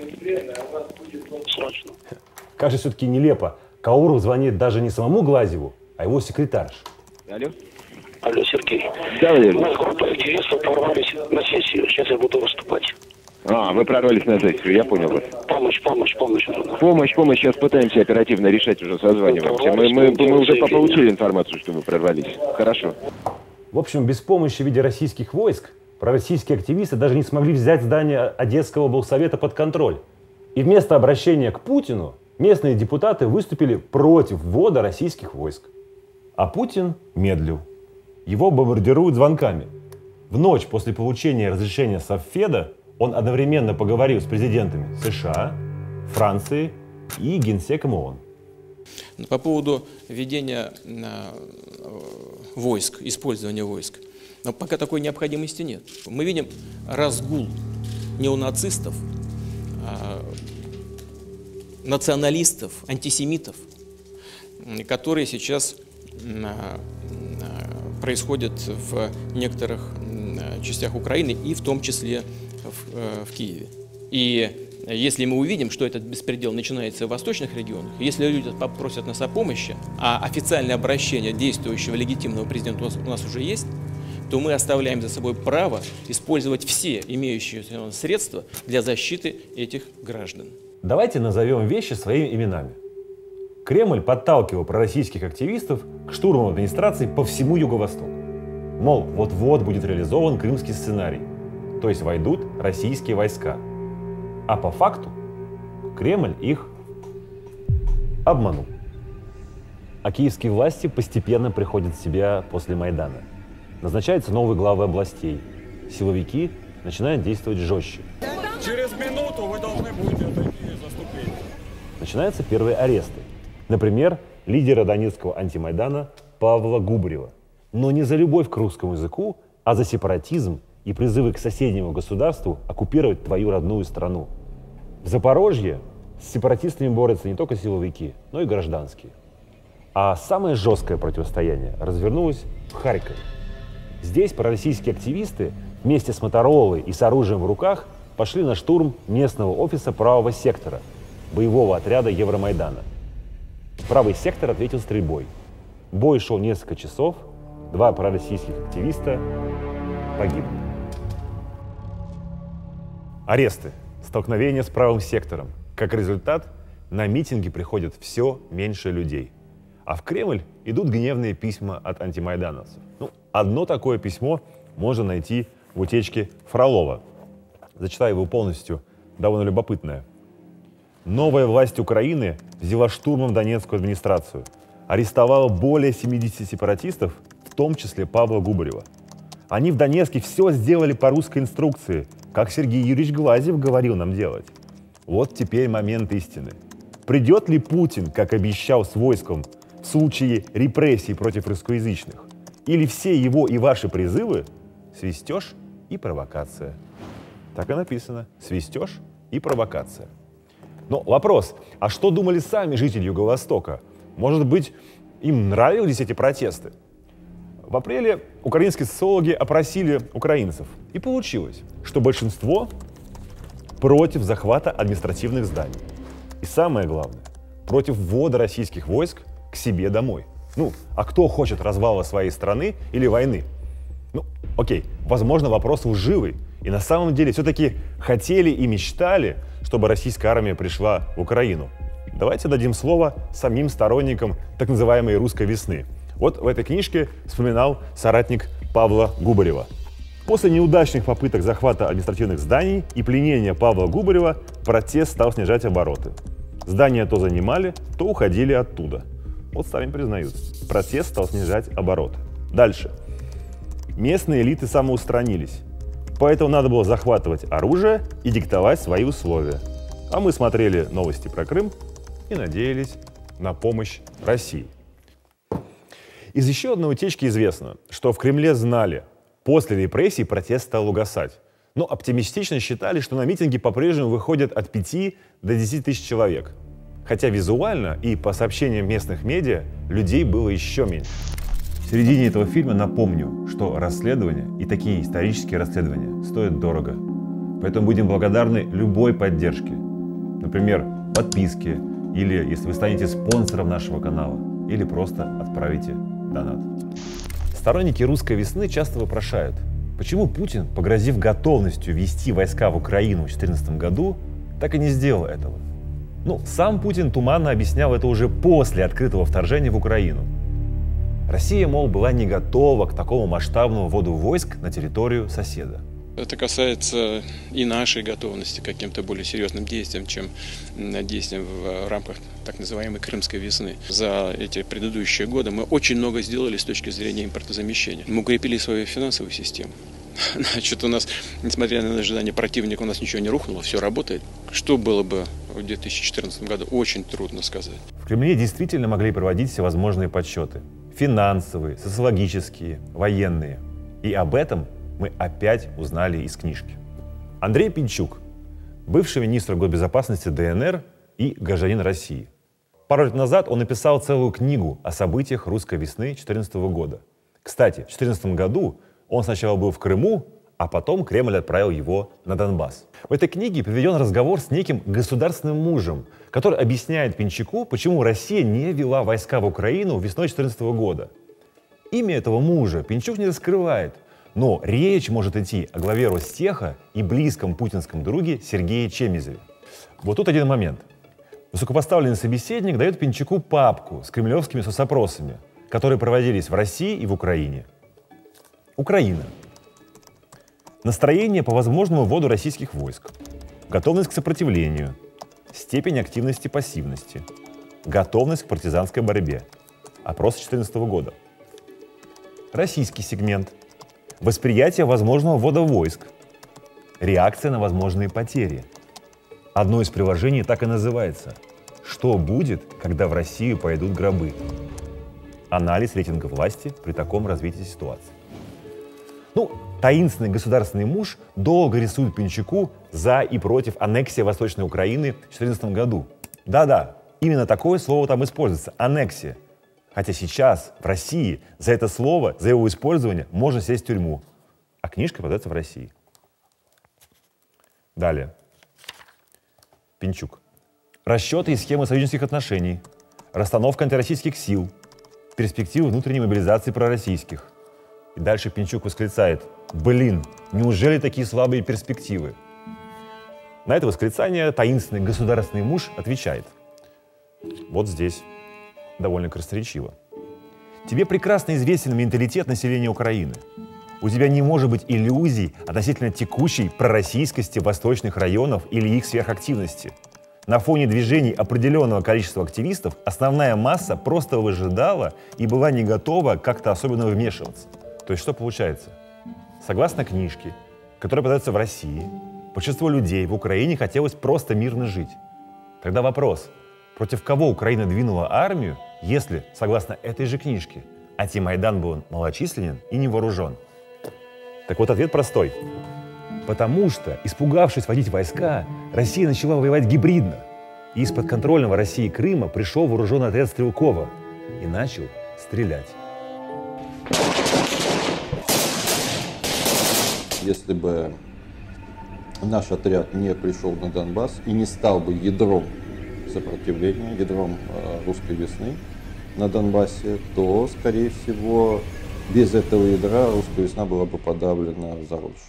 Срочно. Как же все-таки нелепо. Кауров звонит даже не самому Глазьеву, а его секретарше. Алло. Алло, Сергей. Да, Валерий. У нас группа активистов прорвались на сессию. Сейчас я буду выступать. А, вы прорвались на сессию, я понял вас. Помощь, помощь, помощь. Помощь, помощь. Сейчас пытаемся оперативно решать, уже созваниваемся. Мы, мы, мы уже получили информацию, что вы прорвались. Хорошо. В общем, без помощи в виде российских войск пророссийские активисты даже не смогли взять здание Одесского облсовета под контроль. И вместо обращения к Путину местные депутаты выступили против ввода российских войск. А Путин медлил. Его бомбардируют звонками. В ночь после получения разрешения Совфеда он одновременно поговорил с президентами США, Франции и генсеком ООН. По поводу введения войск, использования войск. Но пока такой необходимости нет. Мы видим разгул неонацистов, националистов, антисемитов, которые сейчас происходят в некоторых частях Украины и в том числе в, в Киеве. И если мы увидим, что этот беспредел начинается в восточных регионах, если люди попросят нас о помощи, а официальное обращение действующего легитимного президента у нас, у нас уже есть, то мы оставляем за собой право использовать все имеющиеся средства для защиты этих граждан. Давайте назовем вещи своими именами. Кремль подталкивал пророссийских активистов к штурму администрации по всему Юго-Востоку. Мол, вот-вот будет реализован крымский сценарий, то есть войдут российские войска. А по факту Кремль их обманул. А киевские власти постепенно приходят в себя после Майдана. Назначаются новые главы областей. Силовики начинают действовать жестче. Через минуту вы должны будете такие заступить. Начинаются первые аресты. Например, лидера донецкого антимайдана Павла Губарева. Но не за любовь к русскому языку, а за сепаратизм и призывы к соседнему государству оккупировать твою родную страну. В Запорожье с сепаратистами борются не только силовики, но и гражданские. А самое жесткое противостояние развернулось в Харькове. Здесь пророссийские активисты вместе с Моторолой и с оружием в руках пошли на штурм местного офиса правого сектора, боевого отряда Евромайдана. Правый сектор ответил стрельбой. Бой шел несколько часов, два пророссийских активиста погибли. Аресты, столкновения с правым сектором. Как результат, на митинги приходит все меньше людей. А в Кремль идут гневные письма от антимайдановцев. Ну, одно такое письмо можно найти в утечке Фролова. Зачитаю его полностью, довольно любопытное. Новая власть Украины взяла штурмом Донецкую администрацию, арестовала более семидесяти сепаратистов, в том числе Павла Губарева. Они в Донецке все сделали по русской инструкции, как Сергей Юрьевич Глазьев говорил нам делать. Вот теперь момент истины. Придет ли Путин, как обещал, с войском в случае репрессий против русскоязычных? Или все его и ваши призывы — свистеж и провокация? Так и написано — свистеж и провокация. Но вопрос, а что думали сами жители Юго-Востока? Может быть, им нравились эти протесты? В апреле украинские социологи опросили украинцев, и получилось, что большинство против захвата административных зданий. И самое главное, против ввода российских войск к себе домой. Ну, а кто хочет развала своей страны или войны? Ну, окей, возможно, вопрос лживый. И на самом деле все-таки хотели и мечтали, чтобы российская армия пришла в Украину. Давайте дадим слово самим сторонникам так называемой «русской весны». Вот в этой книжке вспоминал соратник Павла Губарева. После неудачных попыток захвата административных зданий и пленения Павла Губарева протест стал снижать обороты. Здания то занимали, то уходили оттуда. Вот сами признают, протест стал снижать обороты. Дальше. Местные элиты самоустранились. Поэтому надо было захватывать оружие и диктовать свои условия. А мы смотрели новости про Крым и надеялись на помощь России. Из еще одной утечки известно, что в Кремле знали, после репрессий протест стал угасать. Но оптимистично считали, что на митинги по-прежнему выходят от пяти до десяти тысяч человек. Хотя визуально и по сообщениям местных медиа людей было еще меньше. В середине этого фильма напомню, что расследования и такие исторические расследования стоят дорого. Поэтому будем благодарны любой поддержке. Например, подписке, или если вы станете спонсором нашего канала, или просто отправите донат. Сторонники русской весны часто вопрошают, почему Путин, погрозив готовностью ввести войска в Украину в две тысячи четырнадцатом году, так и не сделал этого. Ну, сам Путин туманно объяснял это уже после открытого вторжения в Украину. Россия, мол, была не готова к такому масштабному вводу войск на территорию соседа. Это касается и нашей готовности к каким-то более серьезным действиям, чем действиям в рамках так называемой Крымской весны. За эти предыдущие годы мы очень много сделали с точки зрения импортозамещения. Мы укрепили свою финансовую систему. Значит, у нас, несмотря на ожидания противника, у нас ничего не рухнуло, все работает. Что было бы в две тысячи четырнадцатом году, очень трудно сказать. В Кремле действительно могли проводить всевозможные подсчеты. Финансовые, социологические, военные. И об этом мы опять узнали из книжки. Андрей Пинчук, бывший министр госбезопасности ДНР и гражданин России. Пару лет назад он написал целую книгу о событиях русской весны две тысячи четырнадцатого года. Кстати, в две тысячи четырнадцатом году он сначала был в Крыму, а потом Кремль отправил его на Донбасс. В этой книге приведен разговор с неким государственным мужем, который объясняет Пинчуку, почему Россия не ввела войска в Украину весной две тысячи четырнадцатого года. Имя этого мужа Пинчук не раскрывает, но речь может идти о главе Ростеха и близком путинском друге Сергее Чемизове. Вот тут один момент. Высокопоставленный собеседник дает Пинчуку папку с кремлевскими соцопросами, которые проводились в России и в Украине. Украина. Настроение по возможному вводу российских войск. Готовность к сопротивлению. Степень активности и пассивности. Готовность к партизанской борьбе. Опрос две тысячи четырнадцатого года. Российский сегмент. Восприятие возможного ввода войск. Реакция на возможные потери. Одно из приложений так и называется «Что будет, когда в Россию пойдут гробы?» Анализ рейтинга власти при таком развитии ситуации. Ну, таинственный государственный муж долго рисует Пинчуку за и против аннексии Восточной Украины в две тысячи четырнадцатом году. Да-да, именно такое слово там используется – аннексия. Хотя сейчас в России за это слово, за его использование можно сесть в тюрьму. А книжка продается в России. Далее. Пинчук. Расчеты и схемы союзнических отношений. Расстановка антироссийских сил. Перспективы внутренней мобилизации пророссийских. И дальше Пинчук восклицает: «Блин, неужели такие слабые перспективы?» На это восклицание таинственный государственный муж отвечает. Вот здесь. Довольно красноречиво. Тебе прекрасно известен менталитет населения Украины. У тебя не может быть иллюзий относительно текущей пророссийскости восточных районов или их сверхактивности. На фоне движений определенного количества активистов основная масса просто выжидала и была не готова как-то особенно вмешиваться. То есть что получается? Согласно книжке, которая продается в России, большинство людей в Украине хотелось просто мирно жить. Тогда вопрос: против кого Украина двинула армию, если, согласно этой же книжке, антимайдан был малочисленен и не вооружен? Так вот, ответ простой. Потому что, испугавшись вводить войска, Россия начала воевать гибридно. И из подконтрольного России Крыма пришел вооруженный отряд Стрелкова и начал стрелять. Если бы наш отряд не пришел на Донбасс и не стал бы ядром сопротивления, ядром э, русской весны на Донбассе, то, скорее всего, без этого ядра русская весна была бы подавлена в зародыше.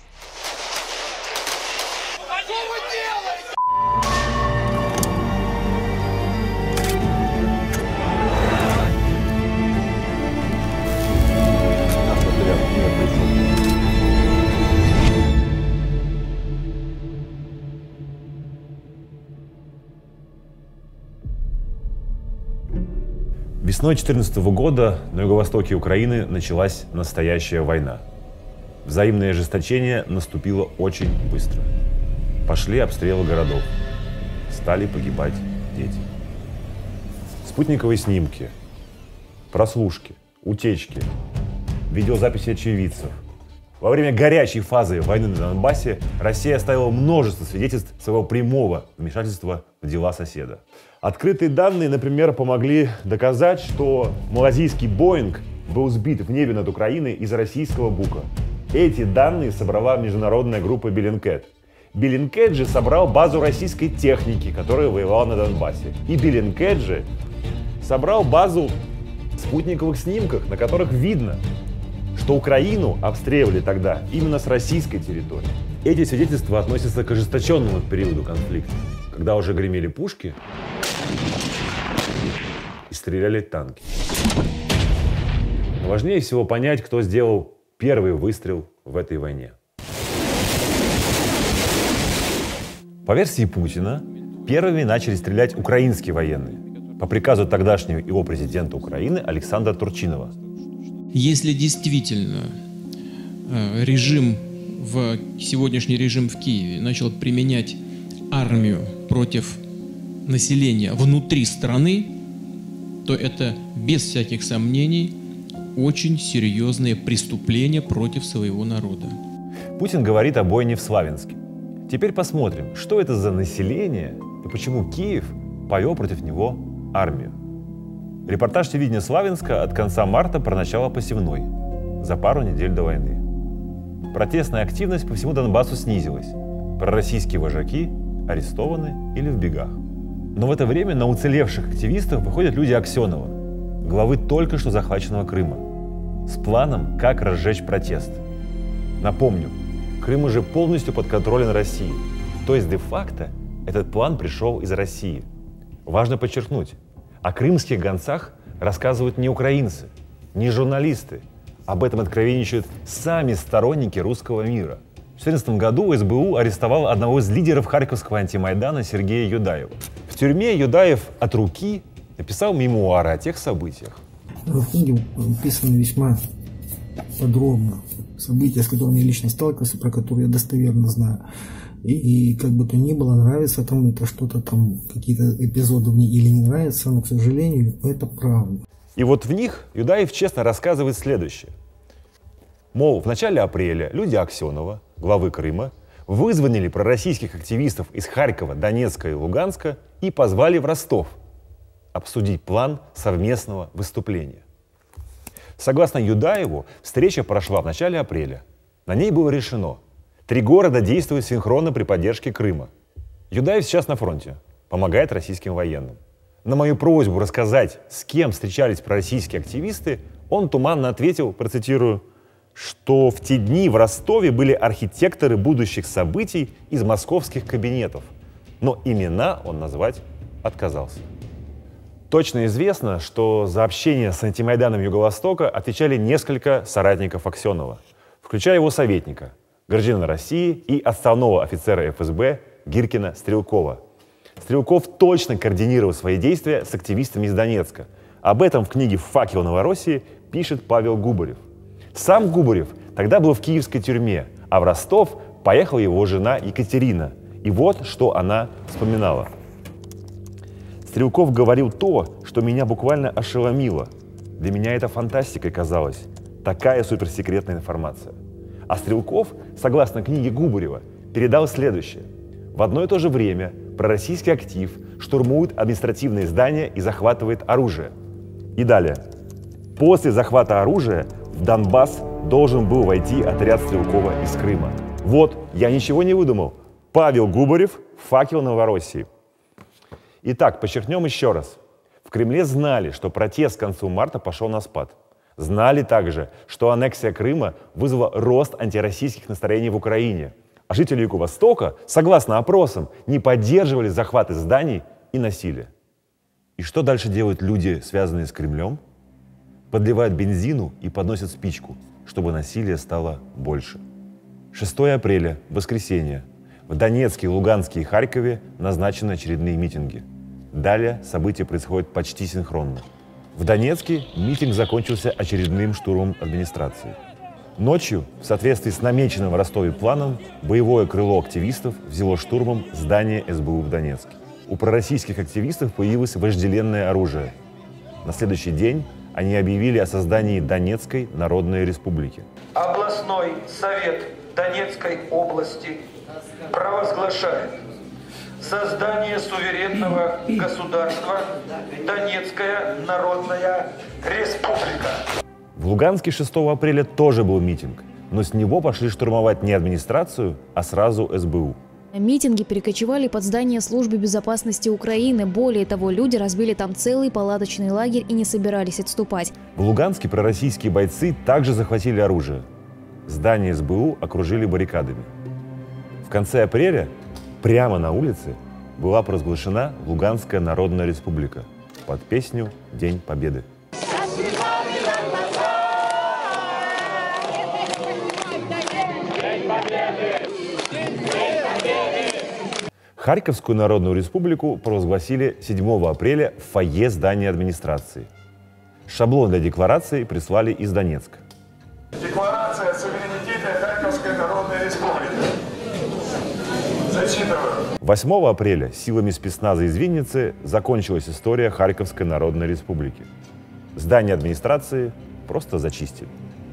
Весной две тысячи четырнадцатого года на юго-востоке Украины началась настоящая война. Взаимное ожесточение наступило очень быстро. Пошли обстрелы городов. Стали погибать дети. Спутниковые снимки, прослушки, утечки, видеозаписи очевидцев. Во время горячей фазы войны на Донбассе Россия оставила множество свидетельств своего прямого вмешательства в дела соседа. Открытые данные, например, помогли доказать, что малазийский Боинг был сбит в небе над Украиной из российского Бука. Эти данные собрала международная группа Bellingcat. Bellingcat же собрал базу российской техники, которая воевала на Донбассе. И Bellingcat же собрал базу спутниковых снимков, на которых видно, что Украину обстреливали тогда именно с российской территории. Эти свидетельства относятся к ожесточенному периоду конфликта, когда уже гремели пушки и стреляли танки. Но важнее всего понять, кто сделал первый выстрел в этой войне. По версии Путина, первыми начали стрелять украинские военные по приказу тогдашнего его президента Украины Александра Турчинова. Если действительно режим в сегодняшний режим в Киеве начал применять армию против населения внутри страны, то это без всяких сомнений очень серьезные преступления против своего народа. Путин говорит о бойне в Славянске. Теперь посмотрим, что это за население и почему Киев повел против него армию. Репортаж телевидения Славянска от конца марта про начало посевной, за пару недель до войны. Протестная активность по всему Донбассу снизилась. Пророссийские вожаки арестованы или в бегах. Но в это время на уцелевших активистов выходят люди Аксенова, главы только что захваченного Крыма, с планом, как разжечь протест. Напомню, Крым уже полностью под контролем России. То есть де-факто этот план пришел из России. Важно подчеркнуть, о крымских гонцах рассказывают не украинцы, не журналисты. Об этом откровенничают сами сторонники русского мира. В две тысячи четырнадцатом году эс бэ у арестовал одного из лидеров Харьковского антимайдана Сергея Юдаева. В тюрьме Юдаев от руки написал мемуары о тех событиях. В книге описаны весьма подробно события, с которыми я лично сталкивался, про которые я достоверно знаю. И, и как бы то ни было, нравится там это что-то там, какие-то эпизоды мне или не нравятся, но, к сожалению, это правда. И вот в них Юдаев честно рассказывает следующее. Мол, в начале апреля люди Аксенова, главы Крыма, вызвонили пророссийских активистов из Харькова, Донецка и Луганска и позвали в Ростов обсудить план совместного выступления. Согласно Юдаеву, встреча прошла в начале апреля. На ней было решено: три города действуют синхронно при поддержке Крыма. Юдаев сейчас на фронте, помогает российским военным. На мою просьбу рассказать, с кем встречались пророссийские активисты, он туманно ответил, процитирую, что в те дни в Ростове были архитекторы будущих событий из московских кабинетов, но имена он назвать отказался. Точно известно, что за общение с антимайданом Юго-Востока отвечали несколько соратников Аксенова, включая его советника, гражданина России и отставного офицера эф эс бэ Гиркина Стрелкова. Стрелков точно координировал свои действия с активистами из Донецка. Об этом в книге «Факел Новороссии» пишет Павел Губарев. Сам Губарев тогда был в киевской тюрьме, а в Ростов поехала его жена Екатерина. И вот что она вспоминала. Стрелков говорил то, что меня буквально ошеломило. Для меня это фантастикой казалось. Такая суперсекретная информация. А Стрелков, согласно книге Губарева, передал следующее. В одно и то же время пророссийский актив штурмует административные здания и захватывает оружие. И далее. После захвата оружия в Донбасс должен был войти отряд Стрелкова из Крыма. Вот, я ничего не выдумал. Павел Губарев, «Факел Новороссии». Итак, подчеркнем еще раз. В Кремле знали, что протест к концу марта пошел на спад. Знали также, что аннексия Крыма вызвала рост антироссийских настроений в Украине. А жители Юго-Востока, согласно опросам, не поддерживали захваты зданий и насилие. И что дальше делают люди, связанные с Кремлем? Подливают бензину и подносят спичку, чтобы насилие стало больше. шестого апреля, воскресенье. В Донецке, Луганске и Харькове назначены очередные митинги. Далее события происходят почти синхронно. В Донецке митинг закончился очередным штурмом администрации. Ночью, в соответствии с намеченным в Ростове планом, боевое крыло активистов взяло штурмом здание эс бэ у в Донецке. У пророссийских активистов появилось вожделенное оружие. На следующий день они объявили о создании Донецкой Народной Республики. Областной совет Донецкой области провозглашает создание суверенного государства Донецкая Народная Республика. В Луганске шестого апреля тоже был митинг, но с него пошли штурмовать не администрацию, а сразу эс бэ у. Митинги перекочевали под здание службы безопасности Украины. Более того, люди разбили там целый палаточный лагерь и не собирались отступать. В Луганске пророссийские бойцы также захватили оружие. Здание эс бэ у окружили баррикадами. В конце апреля прямо на улице была провозглашена Луганская Народная Республика под песню «День Победы». Харьковскую Народную Республику провозгласили седьмого апреля в фойе здания администрации. Шаблон для декларации прислали из Донецка. Декларация о суверенитете Харьковской Народной Республики. Зачитываю. восьмого апреля силами спецназа из Винницы закончилась история Харьковской Народной Республики. Здание администрации просто зачистили.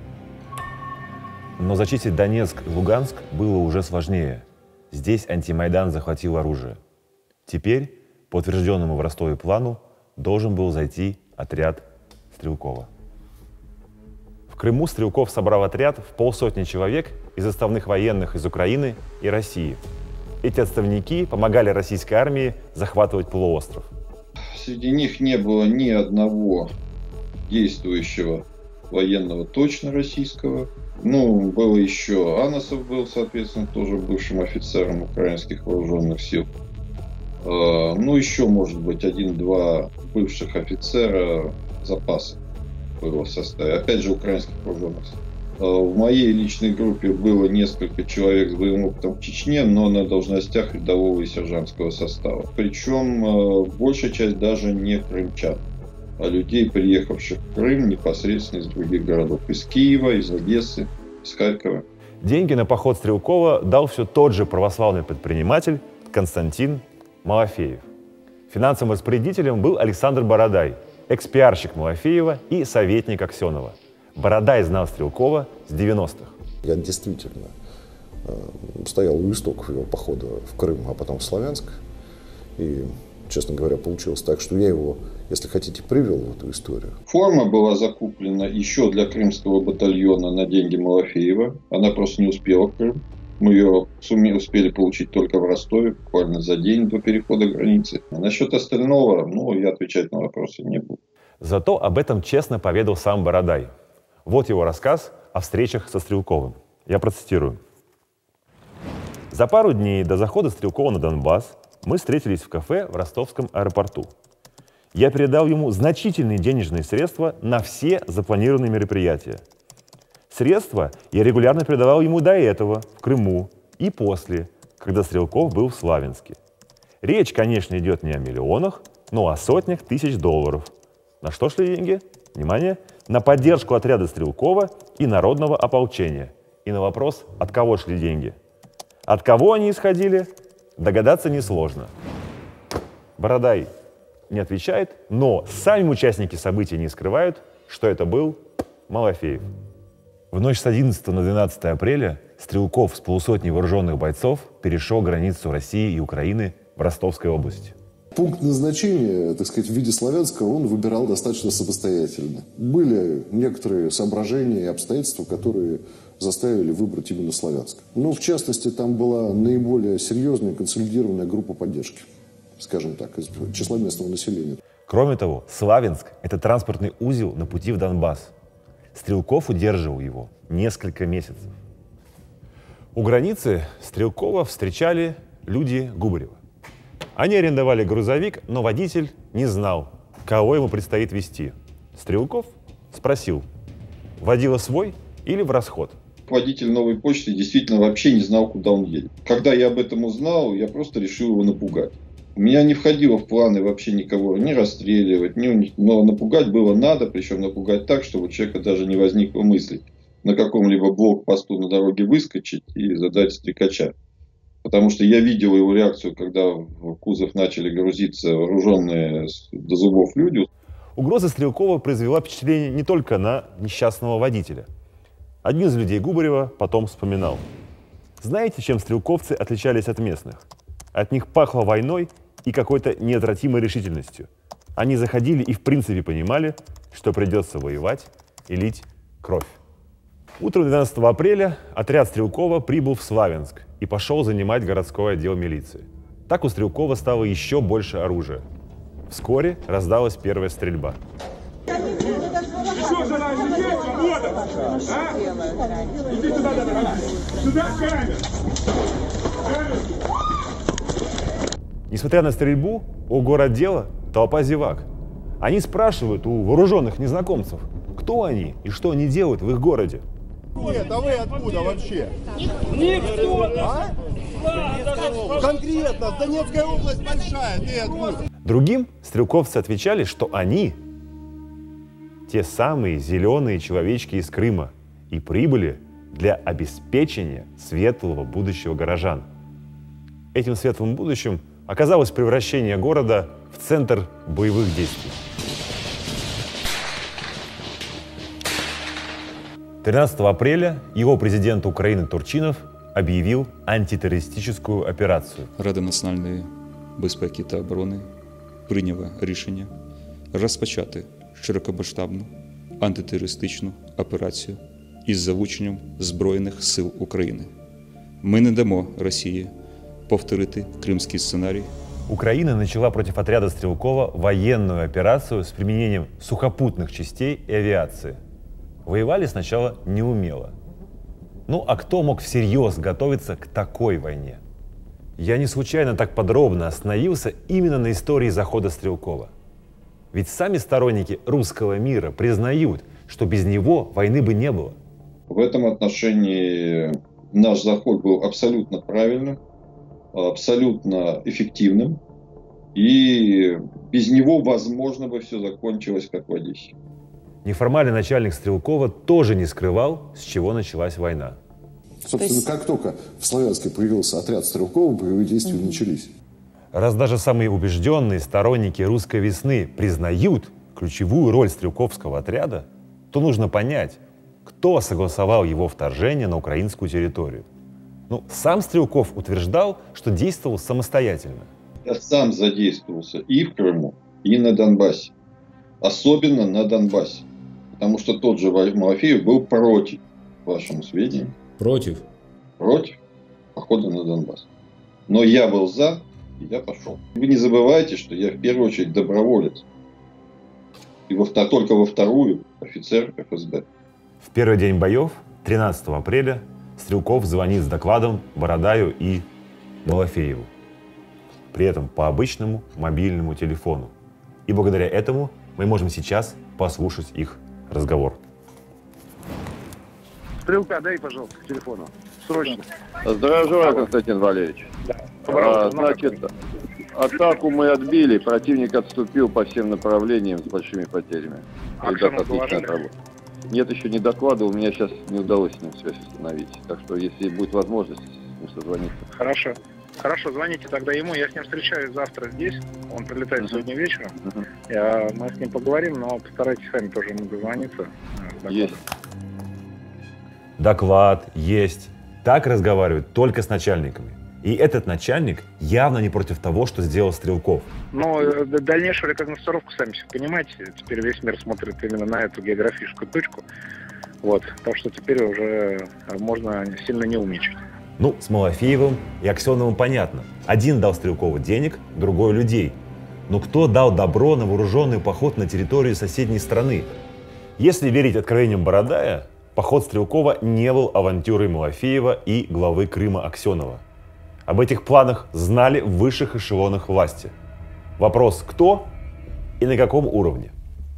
Но зачистить Донецк и Луганск было уже сложнее. Здесь антимайдан захватил оружие. Теперь, по утвержденному в Ростове плану, должен был зайти отряд Стрелкова. В Крыму Стрелков собрал отряд в полсотни человек из отставных военных из Украины и России. Эти отставники помогали российской армии захватывать полуостров. Среди них не было ни одного действующего военного точно российского. Ну, было еще Аносов был, соответственно, тоже бывшим офицером украинских вооруженных сил. Ну, еще, может быть, один-два бывших офицера запаса в его составе. Опять же, украинских вооруженных сил. В моей личной группе было несколько человек с боевым опытом в Чечне, но на должностях рядового и сержантского состава. Причем большая часть даже не крымчан, а людей, приехавших в Крым непосредственно из других городов. Из Киева, из Одессы, из Харькова. Деньги на поход Стрелкова дал все тот же православный предприниматель Константин Малафеев. Финансовым распорядителем был Александр Бородай, экс-пиарщик Малафеева и советник Аксенова. Бородай знал Стрелкова с девяностых. Я действительно э, стоял у истоков его похода в Крым, а потом в Славянск. И, честно говоря, получилось так, что я его, если хотите, привел в эту историю. Форма была закуплена еще для крымского батальона на деньги Малафеева. Она просто не успела в Крым. Мы ее сумели, успели получить только в Ростове, буквально за день до перехода границы. А насчет остального, ну, я отвечать на вопросы не буду. Зато об этом честно поведал сам Бородай. Вот его рассказ о встречах со Стрелковым. Я процитирую. «За пару дней до захода Стрелкова на Донбасс мы встретились в кафе в ростовском аэропорту. Я передал ему значительные денежные средства на все запланированные мероприятия. Средства я регулярно передавал ему до этого, в Крыму, и после, когда Стрелков был в Славянске. Речь, конечно, идет не о миллионах, но о сотнях тысяч долларов. На что шли деньги? Внимание! На поддержку отряда Стрелкова и народного ополчения. И на вопрос, от кого шли деньги. От кого они исходили, догадаться несложно». Бородай не отвечает, но сами участники событий не скрывают, что это был Малафеев. В ночь с одиннадцатого на двенадцатое апреля Стрелков с полусотней вооруженных бойцов перешел границу России и Украины в Ростовской области. Пункт назначения, так сказать, в виде Славянска он выбирал достаточно самостоятельно. Были некоторые соображения и обстоятельства, которые заставили выбрать именно Славянск. Но, в частности, там была наиболее серьезная консолидированная группа поддержки, скажем так, из числа местного населения. Кроме того, Славянск – это транспортный узел на пути в Донбасс. Стрелков удерживал его несколько месяцев. У границы Стрелкова встречали люди Губарева. Они арендовали грузовик, но водитель не знал, кого ему предстоит везти. Стрелков спросил, водила свой или в расход? Водитель Новой почты действительно вообще не знал, куда он едет. Когда я об этом узнал, я просто решил его напугать. У меня не входило в планы вообще никого ни расстреливать, ни, но напугать было надо, причем напугать так, чтобы у человека даже не возникло мысли на каком-либо блокпосту на дороге выскочить и задать стрекача. Потому что я видел его реакцию, когда в кузов начали грузиться вооруженные до зубов люди. Угроза Стрелкова произвела впечатление не только на несчастного водителя. Один из людей Губарева потом вспоминал. Знаете, чем стрелковцы отличались от местных? От них пахло войной и какой-то неотвратимой решительностью. Они заходили и в принципе понимали, что придется воевать и лить кровь. Утром двенадцатого апреля отряд Стрелкова прибыл в Славянск и пошел занимать городской отдел милиции. Так у Стрелкова стало еще больше оружия. Вскоре раздалась первая стрельба. Несмотря на стрельбу, у городдела толпа зевак. Они спрашивают у вооруженных незнакомцев, кто они и что они делают в их городе. Нет, а вы откуда вообще? Никто! А? Конкретно, Донецкая область большая, ты откуда? Другим стрелковцы отвечали, что они те самые зеленые человечки из Крыма и прибыли для обеспечения светлого будущего горожан. Этим светлым будущим оказалось превращение города в центр боевых действий. тринадцатого апреля его президент Украины Турчинов об'явив антитерористичну операцію. Рада національної безпеки та оборони прийняла рішення розпочати широкомасштабну антитерористичну операцію із залученням Збройних сил України. Ми не дамо Росії повторити кримський сценарій. Украина начала против отряда Стрелкова военную операцию с применением сухопутных частей и авиации. Воевали сначала неумело. Ну а кто мог всерьез готовиться к такой войне? Я не случайно так подробно остановился именно на истории захода Стрелкова. Ведь сами сторонники русского мира признают, что без него войны бы не было. В этом отношении наш заход был абсолютно правильным, абсолютно эффективным. И без него, возможно, бы все закончилось как в Одессе. Неформальный начальник Стрелкова тоже не скрывал, с чего началась война. Собственно, есть... как только в Славянске появился отряд Стрелкова, боевые действия mm-hmm. начались. Раз даже самые убежденные сторонники русской весны признают ключевую роль стрелковского отряда, то нужно понять, кто согласовал его вторжение на украинскую территорию. Ну, сам Стрелков утверждал, что действовал самостоятельно. Я сам задействовался и в Крыму, и на Донбассе. Особенно на Донбассе. Потому что тот же Малафеев был против, к вашему сведению. Против? Против похода на Донбасс. Но я был за, и я пошел. Вы не забывайте, что я в первую очередь доброволец. И во, только во вторую офицер эф эс бэ. В первый день боев, тринадцатого апреля, Стрелков звонит с докладом Бородаю и Малафееву. При этом по обычному мобильному телефону. И благодаря этому мы можем сейчас послушать их разговор. Стрелка, дай, пожалуйста, к телефону. Срочно. Здравствуйте, Константин Валерьевич. Да. А, значит, атаку мы отбили, противник отступил по всем направлениям с большими потерями. Ребята отлично отработали. Нет, еще не докладывал, меня сейчас не удалось с ним связь установить. Так что, если будет возможность, мы созвонимся. Хорошо. Хорошо, звоните тогда ему, я с ним встречаюсь завтра здесь, он прилетает uh-huh. сегодня вечером, uh-huh. я, мы с ним поговорим, но постарайтесь сами тоже ему дозвониться. Есть. Доклад есть. Так разговаривают только с начальниками. И этот начальник явно не против того, что сделал Стрелков. Но дальнейшую рекогносцировку, сами понимаете, теперь весь мир смотрит именно на эту географическую точку, вот, так что теперь уже можно сильно не умничать. Ну, с Малафеевым и Аксеновым понятно. Один дал Стрелкову денег, другой людей. Но кто дал добро на вооруженный поход на территорию соседней страны? Если верить откровениям Бородая, поход Стрелкова не был авантюрой Малафеева и главы Крыма Аксенова. Об этих планах знали в высших эшелонах власти. Вопрос, кто и на каком уровне?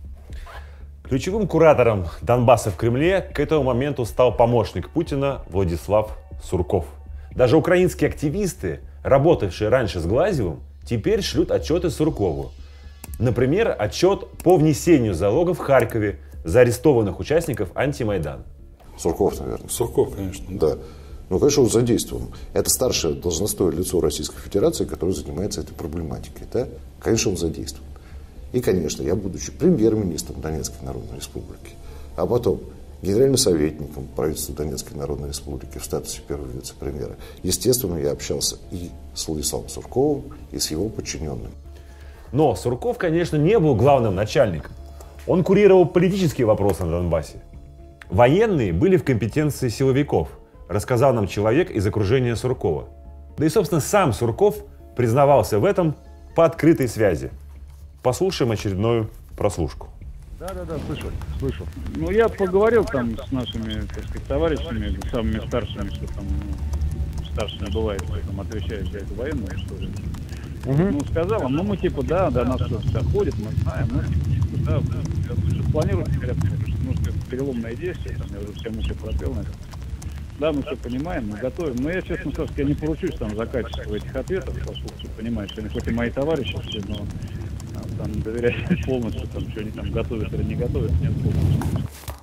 Ключевым куратором Донбасса в Кремле к этому моменту стал помощник Путина Владислав Сурков. Даже украинские активисты, работавшие раньше с Глазьевым, теперь шлют отчеты Суркову. Например, отчет по внесению залогов в Харькове за арестованных участников антимайдана. Сурков, наверное. Сурков, конечно. Да. Ну, конечно, он задействован. Это старшее должностное лицо Российской Федерации, которое занимается этой проблематикой. Да? Конечно, он задействован. И, конечно, я, будучи премьер-министром Донецкой Народной Республики, а потом генеральным советником правительства Донецкой Народной Республики в статусе первого вице-премьера, естественно, я общался и с Владиславом Сурковым, и с его подчиненными. Но Сурков, конечно, не был главным начальником. Он курировал политические вопросы на Донбассе. Военные были в компетенции силовиков, рассказал нам человек из окружения Суркова. Да и, собственно, сам Сурков признавался в этом по открытой связи. Послушаем очередную прослушку. Да, да, да, слышу, слышу. Ну, я поговорил там с нашими, так сказать, товарищами, самыми старшими, что там, ну, старшими бывает, кто там отвечает за эту военную историю. Угу. Ну, сказал он, ну, мы типа, да, до нас что-то доходит, мы знаем, ну, типа, да, вы же планируете, говорят, что немножко переломное действие, там, я уже всему все пропел на это. Да, мы все понимаем, мы готовим. Но я, честно скажу, я не поручусь там за качество этих ответов, поскольку все понимаешь, что они хоть и мои товарищи, все, но там доверять полностью, там, что они там готовят или не готовят, нет полностью.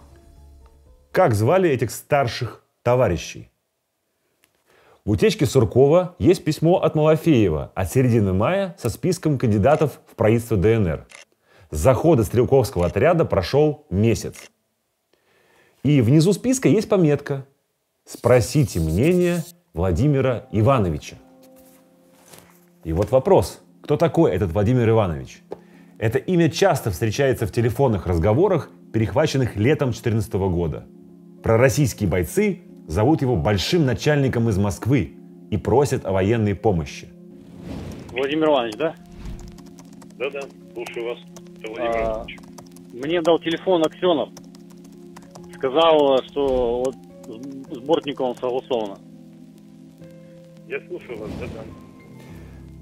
Как звали этих старших товарищей? В утечке Суркова есть письмо от Малафеева от середины мая со списком кандидатов в правительство Дэ Эн Эр. С захода стрелковского отряда прошел месяц. И внизу списка есть пометка: «Спросите мнение Владимира Ивановича». И вот вопрос, кто такой этот Владимир Иванович? Это имя часто встречается в телефонных разговорах, перехваченных летом две тысячи четырнадцатого года. Пророссийские бойцы зовут его большим начальником из Москвы и просят о военной помощи. Владимир Иванович, да? Да-да, слушаю вас. Это Владимир а, Иванович. Мне дал телефон Аксенов. Сказал, что вот с Бортниковым согласовано. Я слушаю вас, да-да.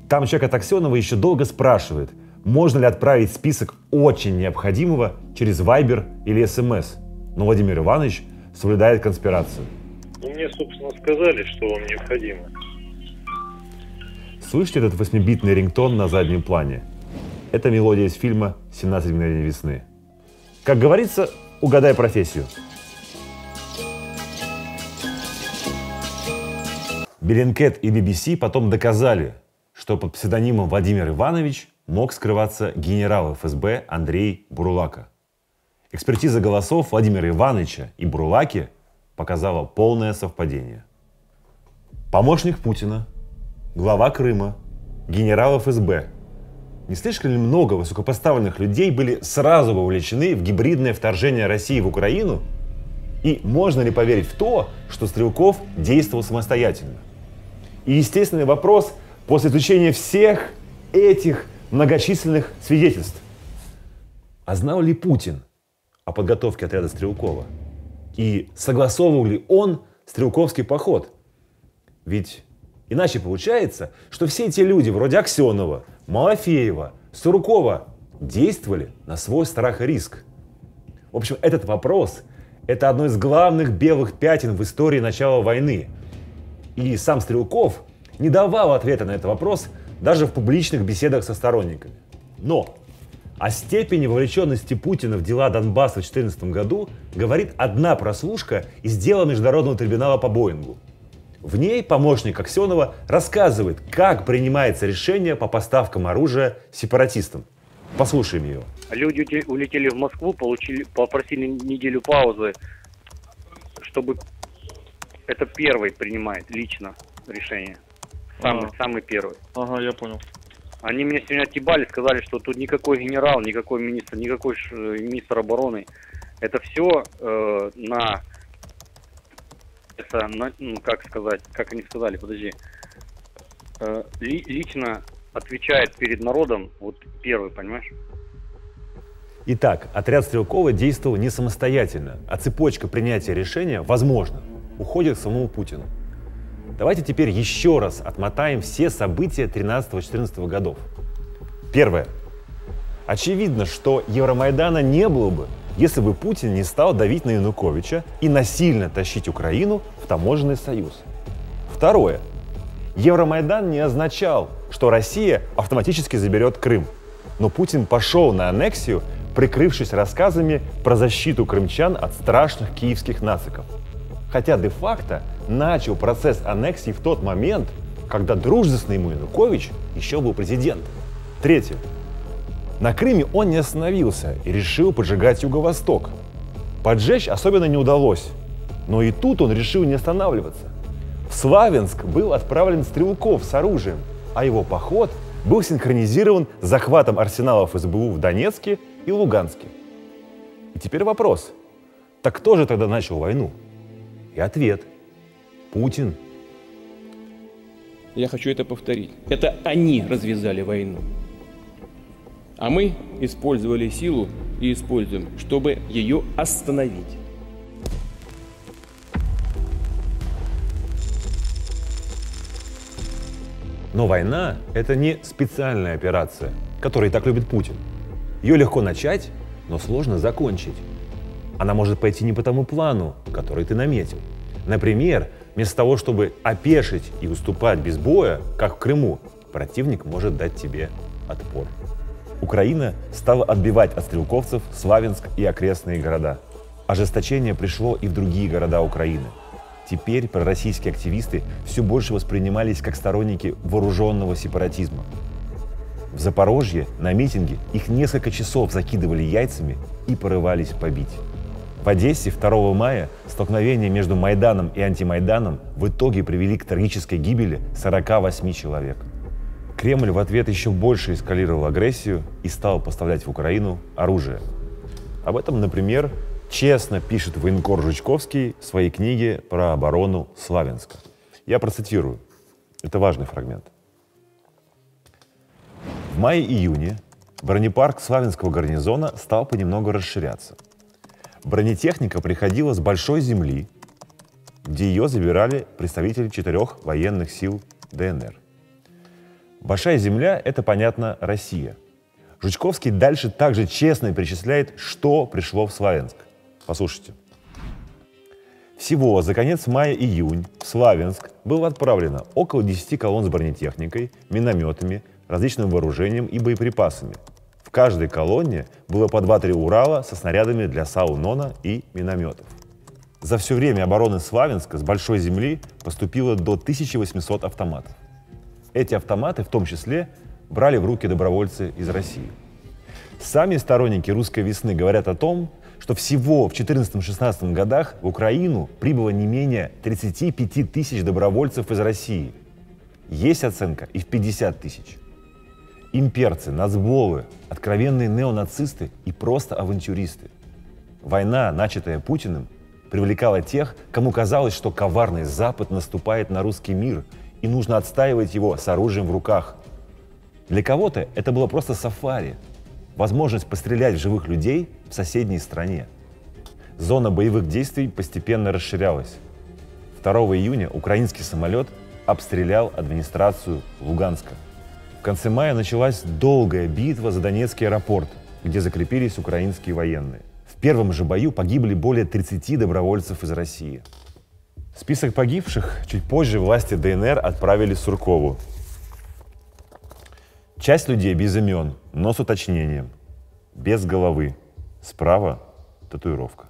Там человек от Аксенова еще долго спрашивает, можно ли отправить список очень необходимого через Вайбер или СМС. Но Владимир Иванович соблюдает конспирацию. Ну, мне, собственно, сказали, что вам необходимо. Слышите этот восьмибитный рингтон на заднем плане? Это мелодия из фильма «семнадцать мгновений весны». Как говорится, угадай профессию. Bellingcat и би би си потом доказали, что под псевдонимом Владимир Иванович мог скрываться генерал эф эс бэ Андрей Бурлака. Экспертиза голосов Владимира Ивановича и Бурлаки показала полное совпадение. Помощник Путина, глава Крыма, генерал эф эс бэ. Не слишком ли много высокопоставленных людей были сразу вовлечены в гибридное вторжение России в Украину? И можно ли поверить в то, что Стрелков действовал самостоятельно? И естественный вопрос после изучения всех этих многочисленных свидетельств. А знал ли Путин о подготовке отряда Стрелкова? И согласовывал ли он стрелковский поход? Ведь иначе получается, что все эти люди вроде Аксенова, Малафеева, Суркова действовали на свой страх и риск. В общем, этот вопрос – это одно из главных белых пятен в истории начала войны. И сам Стрелков не давал ответа на этот вопрос даже в публичных беседах со сторонниками. Но о степени вовлеченности Путина в дела Донбасса в две тысячи четырнадцатом году говорит одна прослушка из дела Международного трибунала по Боингу. В ней помощник Аксенова рассказывает, как принимается решение по поставкам оружия сепаратистам. Послушаем ее. Люди улетели в Москву, получили, попросили неделю паузы, чтобы это первый принимает лично решение. Самый, ага. самый первый. Ага, я понял. Они меня сегодня отъебали, сказали, что тут никакой генерал, никакой министр, никакой министр обороны. Это все э, на, это, на, ну, как сказать, как они сказали, подожди, э, ли, лично отвечает перед народом, вот первый, понимаешь? Итак, отряд Стрелкова действовал не самостоятельно, а цепочка принятия решения, возможно, уходит к самому Путину. Давайте теперь еще раз отмотаем все события тринадцатого-четырнадцатого годов. Первое. Очевидно, что Евромайдана не было бы, если бы Путин не стал давить на Януковича и насильно тащить Украину в таможенный союз. Второе. Евромайдан не означал, что Россия автоматически заберет Крым. Но Путин пошел на аннексию, прикрывшись рассказами про защиту крымчан от страшных киевских нациков. Хотя де-факто начал процесс аннексии в тот момент, когда дружественный ему Янукович еще был президентом. Третье. На Крыме он не остановился и решил поджигать Юго-Восток. Поджечь особенно не удалось, но и тут он решил не останавливаться. В Славянск был отправлен Стрелков с оружием, а его поход был синхронизирован с захватом арсеналов эс бэ у в Донецке и Луганске. И теперь вопрос. Так кто же тогда начал войну? И ответ – Путин. Я хочу это повторить. Это они развязали войну. А мы использовали силу и используем, чтобы ее остановить. Но война – это не специальная операция, которую так любит Путин. Ее легко начать, но сложно закончить. Она может пойти не по тому плану, который ты наметил. Например, вместо того, чтобы опешить и уступать без боя, как в Крыму, противник может дать тебе отпор. Украина стала отбивать от стрелковцев Славянск и окрестные города. Ожесточение пришло и в другие города Украины. Теперь пророссийские активисты все больше воспринимались как сторонники вооруженного сепаратизма. В Запорожье на митинге их несколько часов закидывали яйцами и порывались побить. В Одессе второго мая столкновения между Майданом и антимайданом в итоге привели к трагической гибели сорока восьми человек. Кремль в ответ еще больше эскалировал агрессию и стал поставлять в Украину оружие. Об этом, например, честно пишет военкор Жучковский в своей книге про оборону Славянска. Я процитирую. Это важный фрагмент. В мае-июне бронепарк Славянского гарнизона стал понемногу расширяться. Бронетехника приходила с большой земли, где ее забирали представители четырех военных сил дэ эн эр. Большая земля – это, понятно, Россия. Жучковский дальше также честно перечисляет, что пришло в Славянск. Послушайте. Всего за конец мая-июнь в Славянск было отправлено около десяти колонн с бронетехникой, минометами, различным вооружением и боеприпасами. В каждой колонне было по два-три Урала со снарядами для САУ-НОНа и минометов. За все время обороны Славянска с большой земли поступило до тысячи восьмисот автоматов. Эти автоматы в том числе брали в руки добровольцы из России. Сами сторонники русской весны говорят о том, что всего в четырнадцатом-шестнадцатом годах в Украину прибыло не менее тридцати пяти тысяч добровольцев из России. Есть оценка и в пятьдесят тысяч. Имперцы, нацболы, откровенные неонацисты и просто авантюристы. Война, начатая Путиным, привлекала тех, кому казалось, что коварный Запад наступает на русский мир и нужно отстаивать его с оружием в руках. Для кого-то это было просто сафари, возможность пострелять в живых людей в соседней стране. Зона боевых действий постепенно расширялась. второго июня украинский самолет обстрелял администрацию Луганска. В конце мая началась долгая битва за Донецкий аэропорт, где закрепились украинские военные. В первом же бою погибли более тридцати добровольцев из России. Список погибших чуть позже власти ДНР отправили Суркову. Часть людей без имен, но с уточнением. Без головы. Справа татуировка.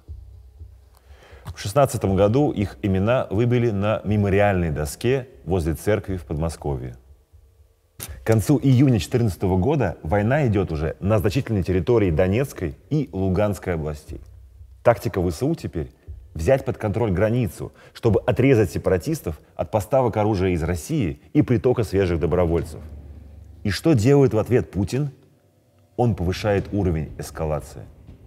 В шестнадцатом году их имена выбили на мемориальной доске возле церкви в Подмосковье. К концу июня две тысячи четырнадцатого года война идет уже на значительной территории Донецкой и Луганской областей. Тактика ВСУ теперь – взять под контроль границу, чтобы отрезать сепаратистов от поставок оружия из России и притока свежих добровольцев. И что делает в ответ Путин? Он повышает уровень эскалации.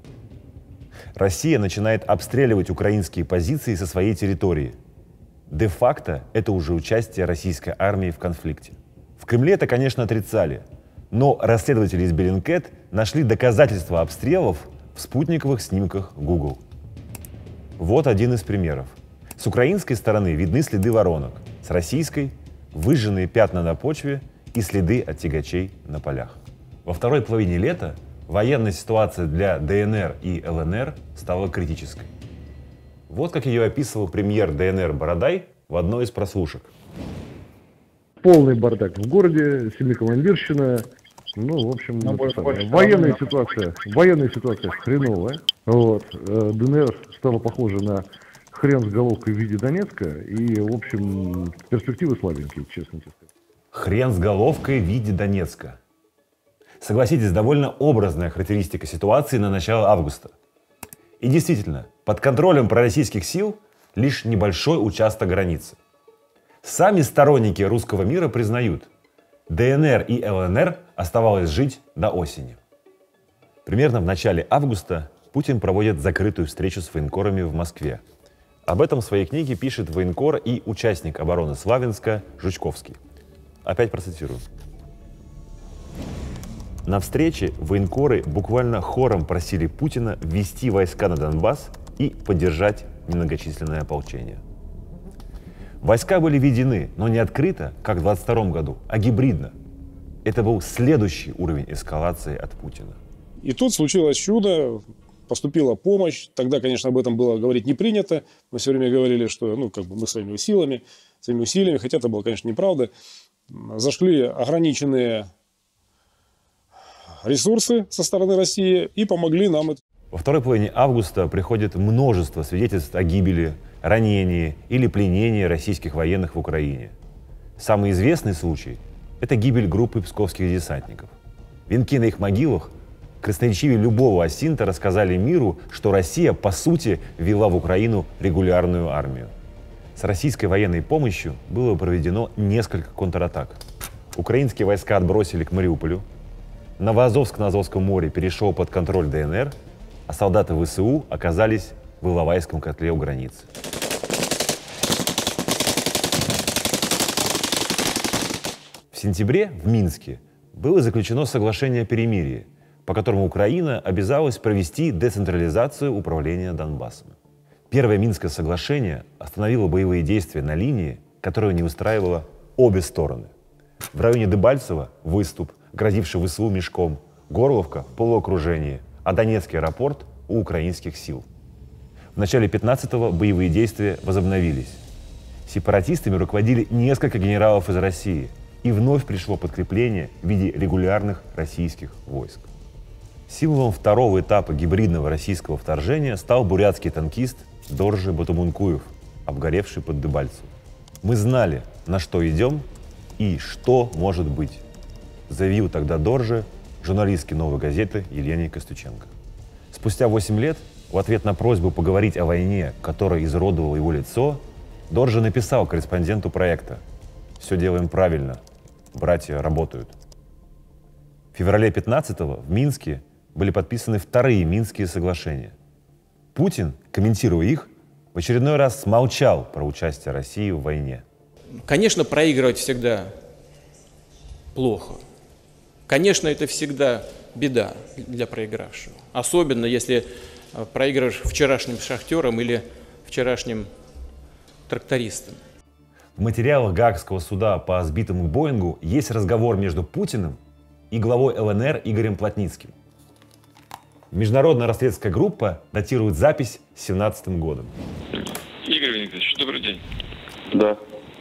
Россия начинает обстреливать украинские позиции со своей территории. Де-факто это уже участие российской армии в конфликте. В Кремле это, конечно, отрицали, но расследователи из Bellingcat нашли доказательства обстрелов в спутниковых снимках Google. Вот один из примеров. С украинской стороны видны следы воронок, с российской – выжженные пятна на почве и следы от тягачей на полях. Во второй половине лета военная ситуация для ДНР и ЛНР стала критической. Вот как ее описывал премьер ДНР Бородай в одной из прослушек. Полный бардак в городе, семикомандирщина. Ну, в общем, Ну, это больше, самое. военная больше. ситуация, военная ситуация хреновая. Вот. Э, ДНР стала похожа на хрен с головкой в виде Донецка, и, в общем, перспективы слабенькие, честно тебе сказать. Хрен с головкой в виде Донецка. Согласитесь, довольно образная характеристика ситуации на начало августа. И действительно, под контролем пророссийских сил лишь небольшой участок границы. Сами сторонники русского мира признают, ДНР и ЛНР оставалось жить до осени. Примерно в начале августа Путин проводит закрытую встречу с военкорами в Москве. Об этом в своей книге пишет военкор и участник обороны Славянска Жучковский. Опять процитирую. На встрече военкоры буквально хором просили Путина ввести войска на Донбасс и поддержать немногочисленное ополчение. Войска были введены, но не открыто, как в двадцать втором году, а гибридно. Это был следующий уровень эскалации от Путина. И тут случилось чудо, поступила помощь. Тогда, конечно, об этом было говорить не принято. Мы все время говорили, что ну, как бы мы своими силами, своими усилиями, хотя это было, конечно, неправда, зашли ограниченные ресурсы со стороны России и помогли нам. Во второй половине августа приходит множество свидетельств о гибели, ранении или пленении российских военных в Украине. Самый известный случай – это гибель группы псковских десантников. Венки на их могилах красноречивее любого осинта рассказали миру, что Россия, по сути, ввела в Украину регулярную армию. С российской военной помощью было проведено несколько контратак. Украинские войска отбросили к Мариуполю, Новоазовск на Азовском море перешел под контроль ДНР, а солдаты ВСУ оказались в Иловайском котле у границы. В сентябре в Минске было заключено соглашение о перемирии, по которому Украина обязалась провести децентрализацию управления Донбассом. Первое Минское соглашение остановило боевые действия на линии, которая не устраивала обе стороны. В районе Дебальцево – выступ, грозивший ВСУ мешком. Горловка – полуокружение, а Донецкий аэропорт – у украинских сил. В начале пятнадцатого боевые действия возобновились. Сепаратистами руководили несколько генералов из России, и вновь пришло подкрепление в виде регулярных российских войск. Символом второго этапа гибридного российского вторжения стал бурятский танкист Доржи Батумункуев, обгоревший под Дебальцево. «Мы знали, на что идем и что может быть», заявил тогда Доржи журналистке «Новой газеты» Елене Костюченко. Спустя восемь лет, в ответ на просьбу поговорить о войне, которая изуродовала его лицо, Доржи написал корреспонденту проекта: «Все делаем правильно, братья работают». В феврале пятнадцатого в Минске были подписаны вторые Минские соглашения. Путин, комментируя их, в очередной раз смолчал про участие России в войне. Конечно, проигрывать всегда плохо. Конечно, это всегда беда для проигравшего. Особенно, если проигрываешь вчерашним шахтером или вчерашним трактористом. В материалах Гаагского суда по сбитому Боингу есть разговор между Путиным и главой ЛНР Игорем Плотницким. Международная расследовательская группа датирует запись семнадцатым годом. Игорь Венедиктович, добрый день. Да.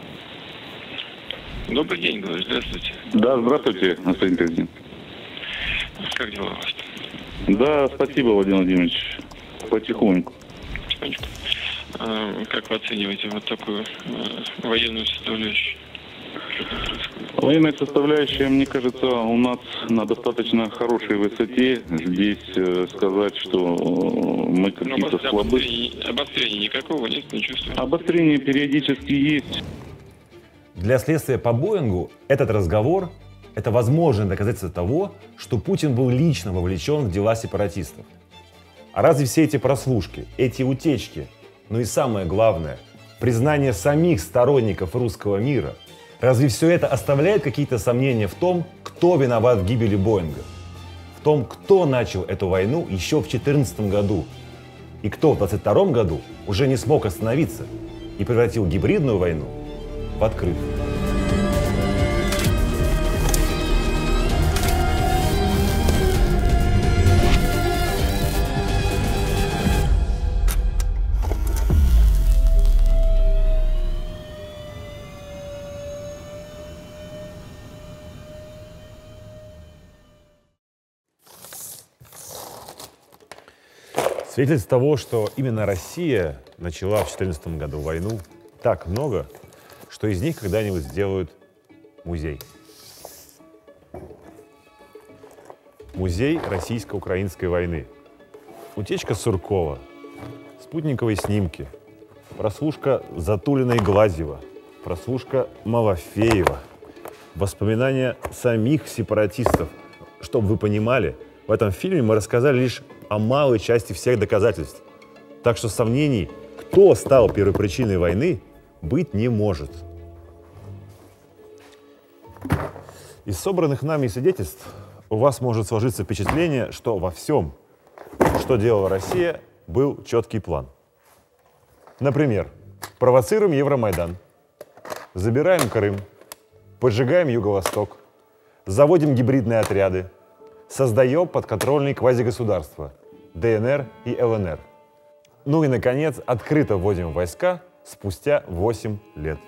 Добрый день, говорю, здравствуйте. Да, здравствуйте, господин президент. Как дела у вас? Да, спасибо, Владимир Владимирович. Потихоньку. Потихонечку. А, как вы оцениваете вот такую а, военную составляющую? Военная составляющая, мне кажется, у нас на достаточно хорошей высоте. Здесь э, сказать, что мы какие-то слабые. Обострения, обострения никакого нет, не чувствую. Обострение периодически есть. Для следствия по Боингу этот разговор – это возможное доказательство того, что Путин был лично вовлечен в дела сепаратистов. А разве все эти прослушки, эти утечки, ну и самое главное, признание самих сторонников русского мира, разве все это оставляет какие-то сомнения в том, кто виноват в гибели Боинга? В том, кто начал эту войну еще в две тысячи четырнадцатом году и кто в две тысячи двадцать втором году уже не смог остановиться и превратил гибридную войну в открытую. Свидетельств того, что именно Россия начала в две тысячи четырнадцатом году войну, так много, что из них когда-нибудь сделают музей. Музей российско-украинской войны. Утечка Суркова, спутниковые снимки, прослушка Затулина и Глазьева, прослушка Малафеева, воспоминания самих сепаратистов. Чтобы вы понимали, в этом фильме мы рассказали лишь о малой части всех доказательств. Так что сомнений, кто стал первопричиной войны, быть не может. Из собранных нами свидетельств у вас может сложиться впечатление, что во всем, что делала Россия, был четкий план. Например, провоцируем Евромайдан, забираем Крым, поджигаем Юго-Восток, заводим гибридные отряды, создаем подконтрольные квазигосударства ДНР и ЛНР. Ну и, наконец, открыто вводим войска спустя восемь лет.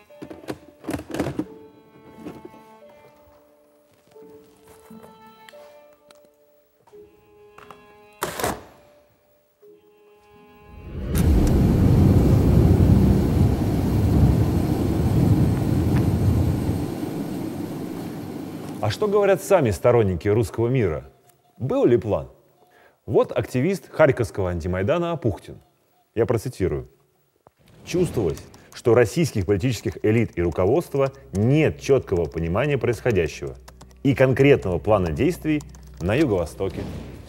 А что говорят сами сторонники русского мира? Был ли план? Вот активист Харьковского антимайдана Апухтин. Я процитирую. «Чувствовалось, что у российских политических элит и руководства нет четкого понимания происходящего и конкретного плана действий на Юго-Востоке».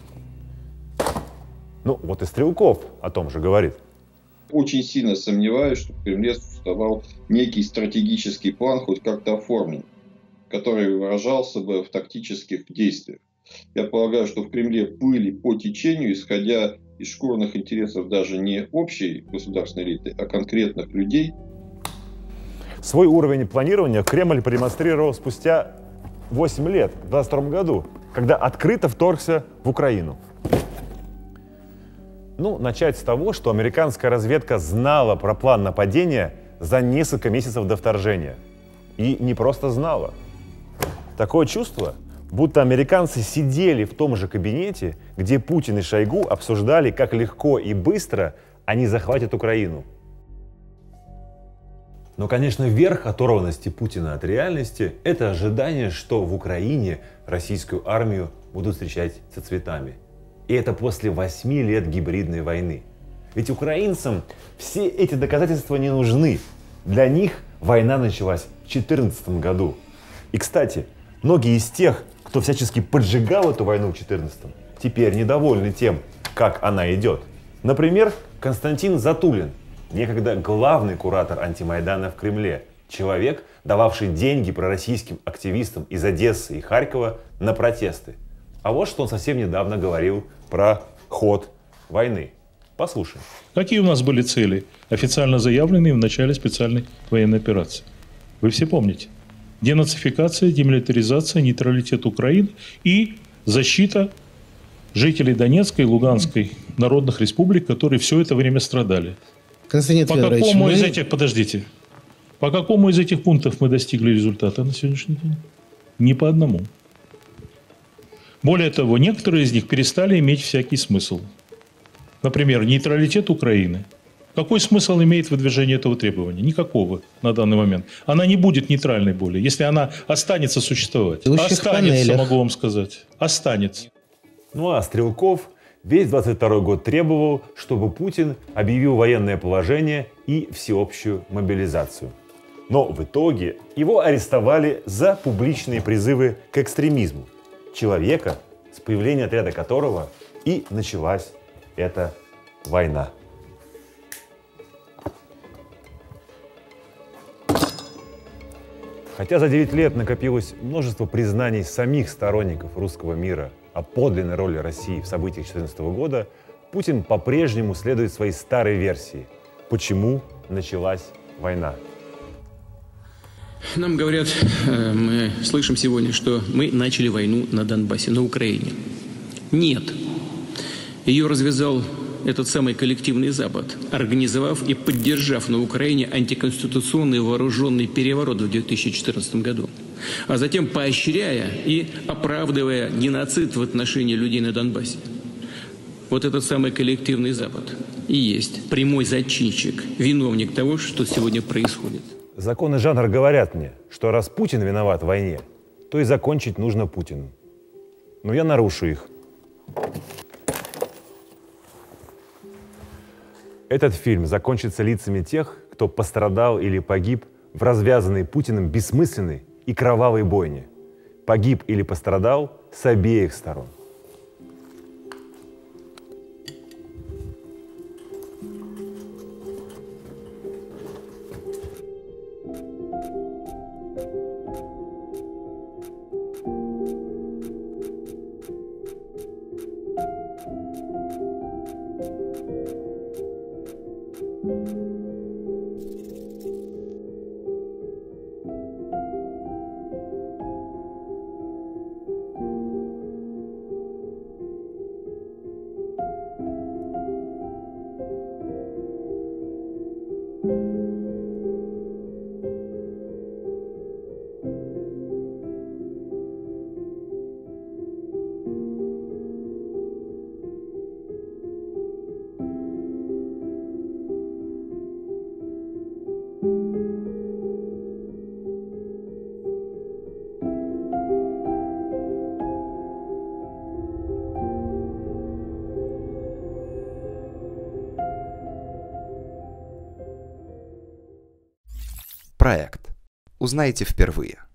Ну, вот и Стрелков о том же говорит. Очень сильно сомневаюсь, что в Кремле существовал некий стратегический план, хоть как-то оформлен, который выражался бы в тактических действиях. Я полагаю, что в Кремле были по течению, исходя из шкурных интересов даже не общей государственной элиты, а конкретных людей. Свой уровень планирования Кремль продемонстрировал спустя восемь лет, в двадцать втором году, когда открыто вторгся в Украину. Ну, начать с того, что американская разведка знала про план нападения за несколько месяцев до вторжения. И не просто знала. Такое чувство, будто американцы сидели в том же кабинете, где Путин и Шойгу обсуждали, как легко и быстро они захватят Украину. Но, конечно, верх оторванности Путина от реальности – это ожидание, что в Украине российскую армию будут встречать со цветами. И это после восьми лет гибридной войны. Ведь украинцам все эти доказательства не нужны. Для них война началась в две тысячи четырнадцатом году. И, кстати, многие из тех, кто всячески поджигал эту войну в две тысячи четырнадцатом, теперь недовольны тем, как она идет. Например, Константин Затулин, некогда главный куратор антимайдана в Кремле, человек, дававший деньги пророссийским активистам из Одессы и Харькова на протесты. А вот что он совсем недавно говорил про ход войны. Послушаем. Какие у нас были цели, официально заявленные в начале специальной военной операции? Вы все помните. Денацификация, демилитаризация, нейтралитет Украины и защита жителей Донецкой и Луганской народных республик, которые все это время страдали. Константин По Федорович, какому мы... из этих, подождите, по какому из этих пунктов мы достигли результата на сегодняшний день? Ни по одному. Более того, некоторые из них перестали иметь всякий смысл. Например, нейтралитет Украины. Какой смысл имеет выдвижение этого требования? Никакого на данный момент. Она не будет нейтральной более, если она останется существовать. Останется, могу вам сказать. Останется. Ну а Стрелков весь двадцать второй год требовал, чтобы Путин объявил военное положение и всеобщую мобилизацию. Но в итоге его арестовали за публичные призывы к экстремизму. Человека, с появления отряда которого и началась эта война. Хотя за девять лет накопилось множество признаний самих сторонников русского мира о подлинной роли России в событиях две тысячи четырнадцатого года, Путин по-прежнему следует своей старой версии. Почему началась война? Нам говорят, мы слышим сегодня, что мы начали войну на Донбассе, на Украине. Нет. Ее развязал этот самый коллективный Запад, организовав и поддержав на Украине антиконституционный вооруженный переворот в две тысячи четырнадцатом году, а затем поощряя и оправдывая геноцид в отношении людей на Донбассе. Вот этот самый коллективный Запад и есть прямой зачинщик, виновник того, что сегодня происходит. Закон и жанр говорят мне, что раз Путин виноват в войне, то и закончить нужно Путину. Но я нарушу их. Этот фильм закончится лицами тех, кто пострадал или погиб в развязанной Путиным бессмысленной и кровавой бойне. Погиб или пострадал с обеих сторон. Проект. Узнаете впервые.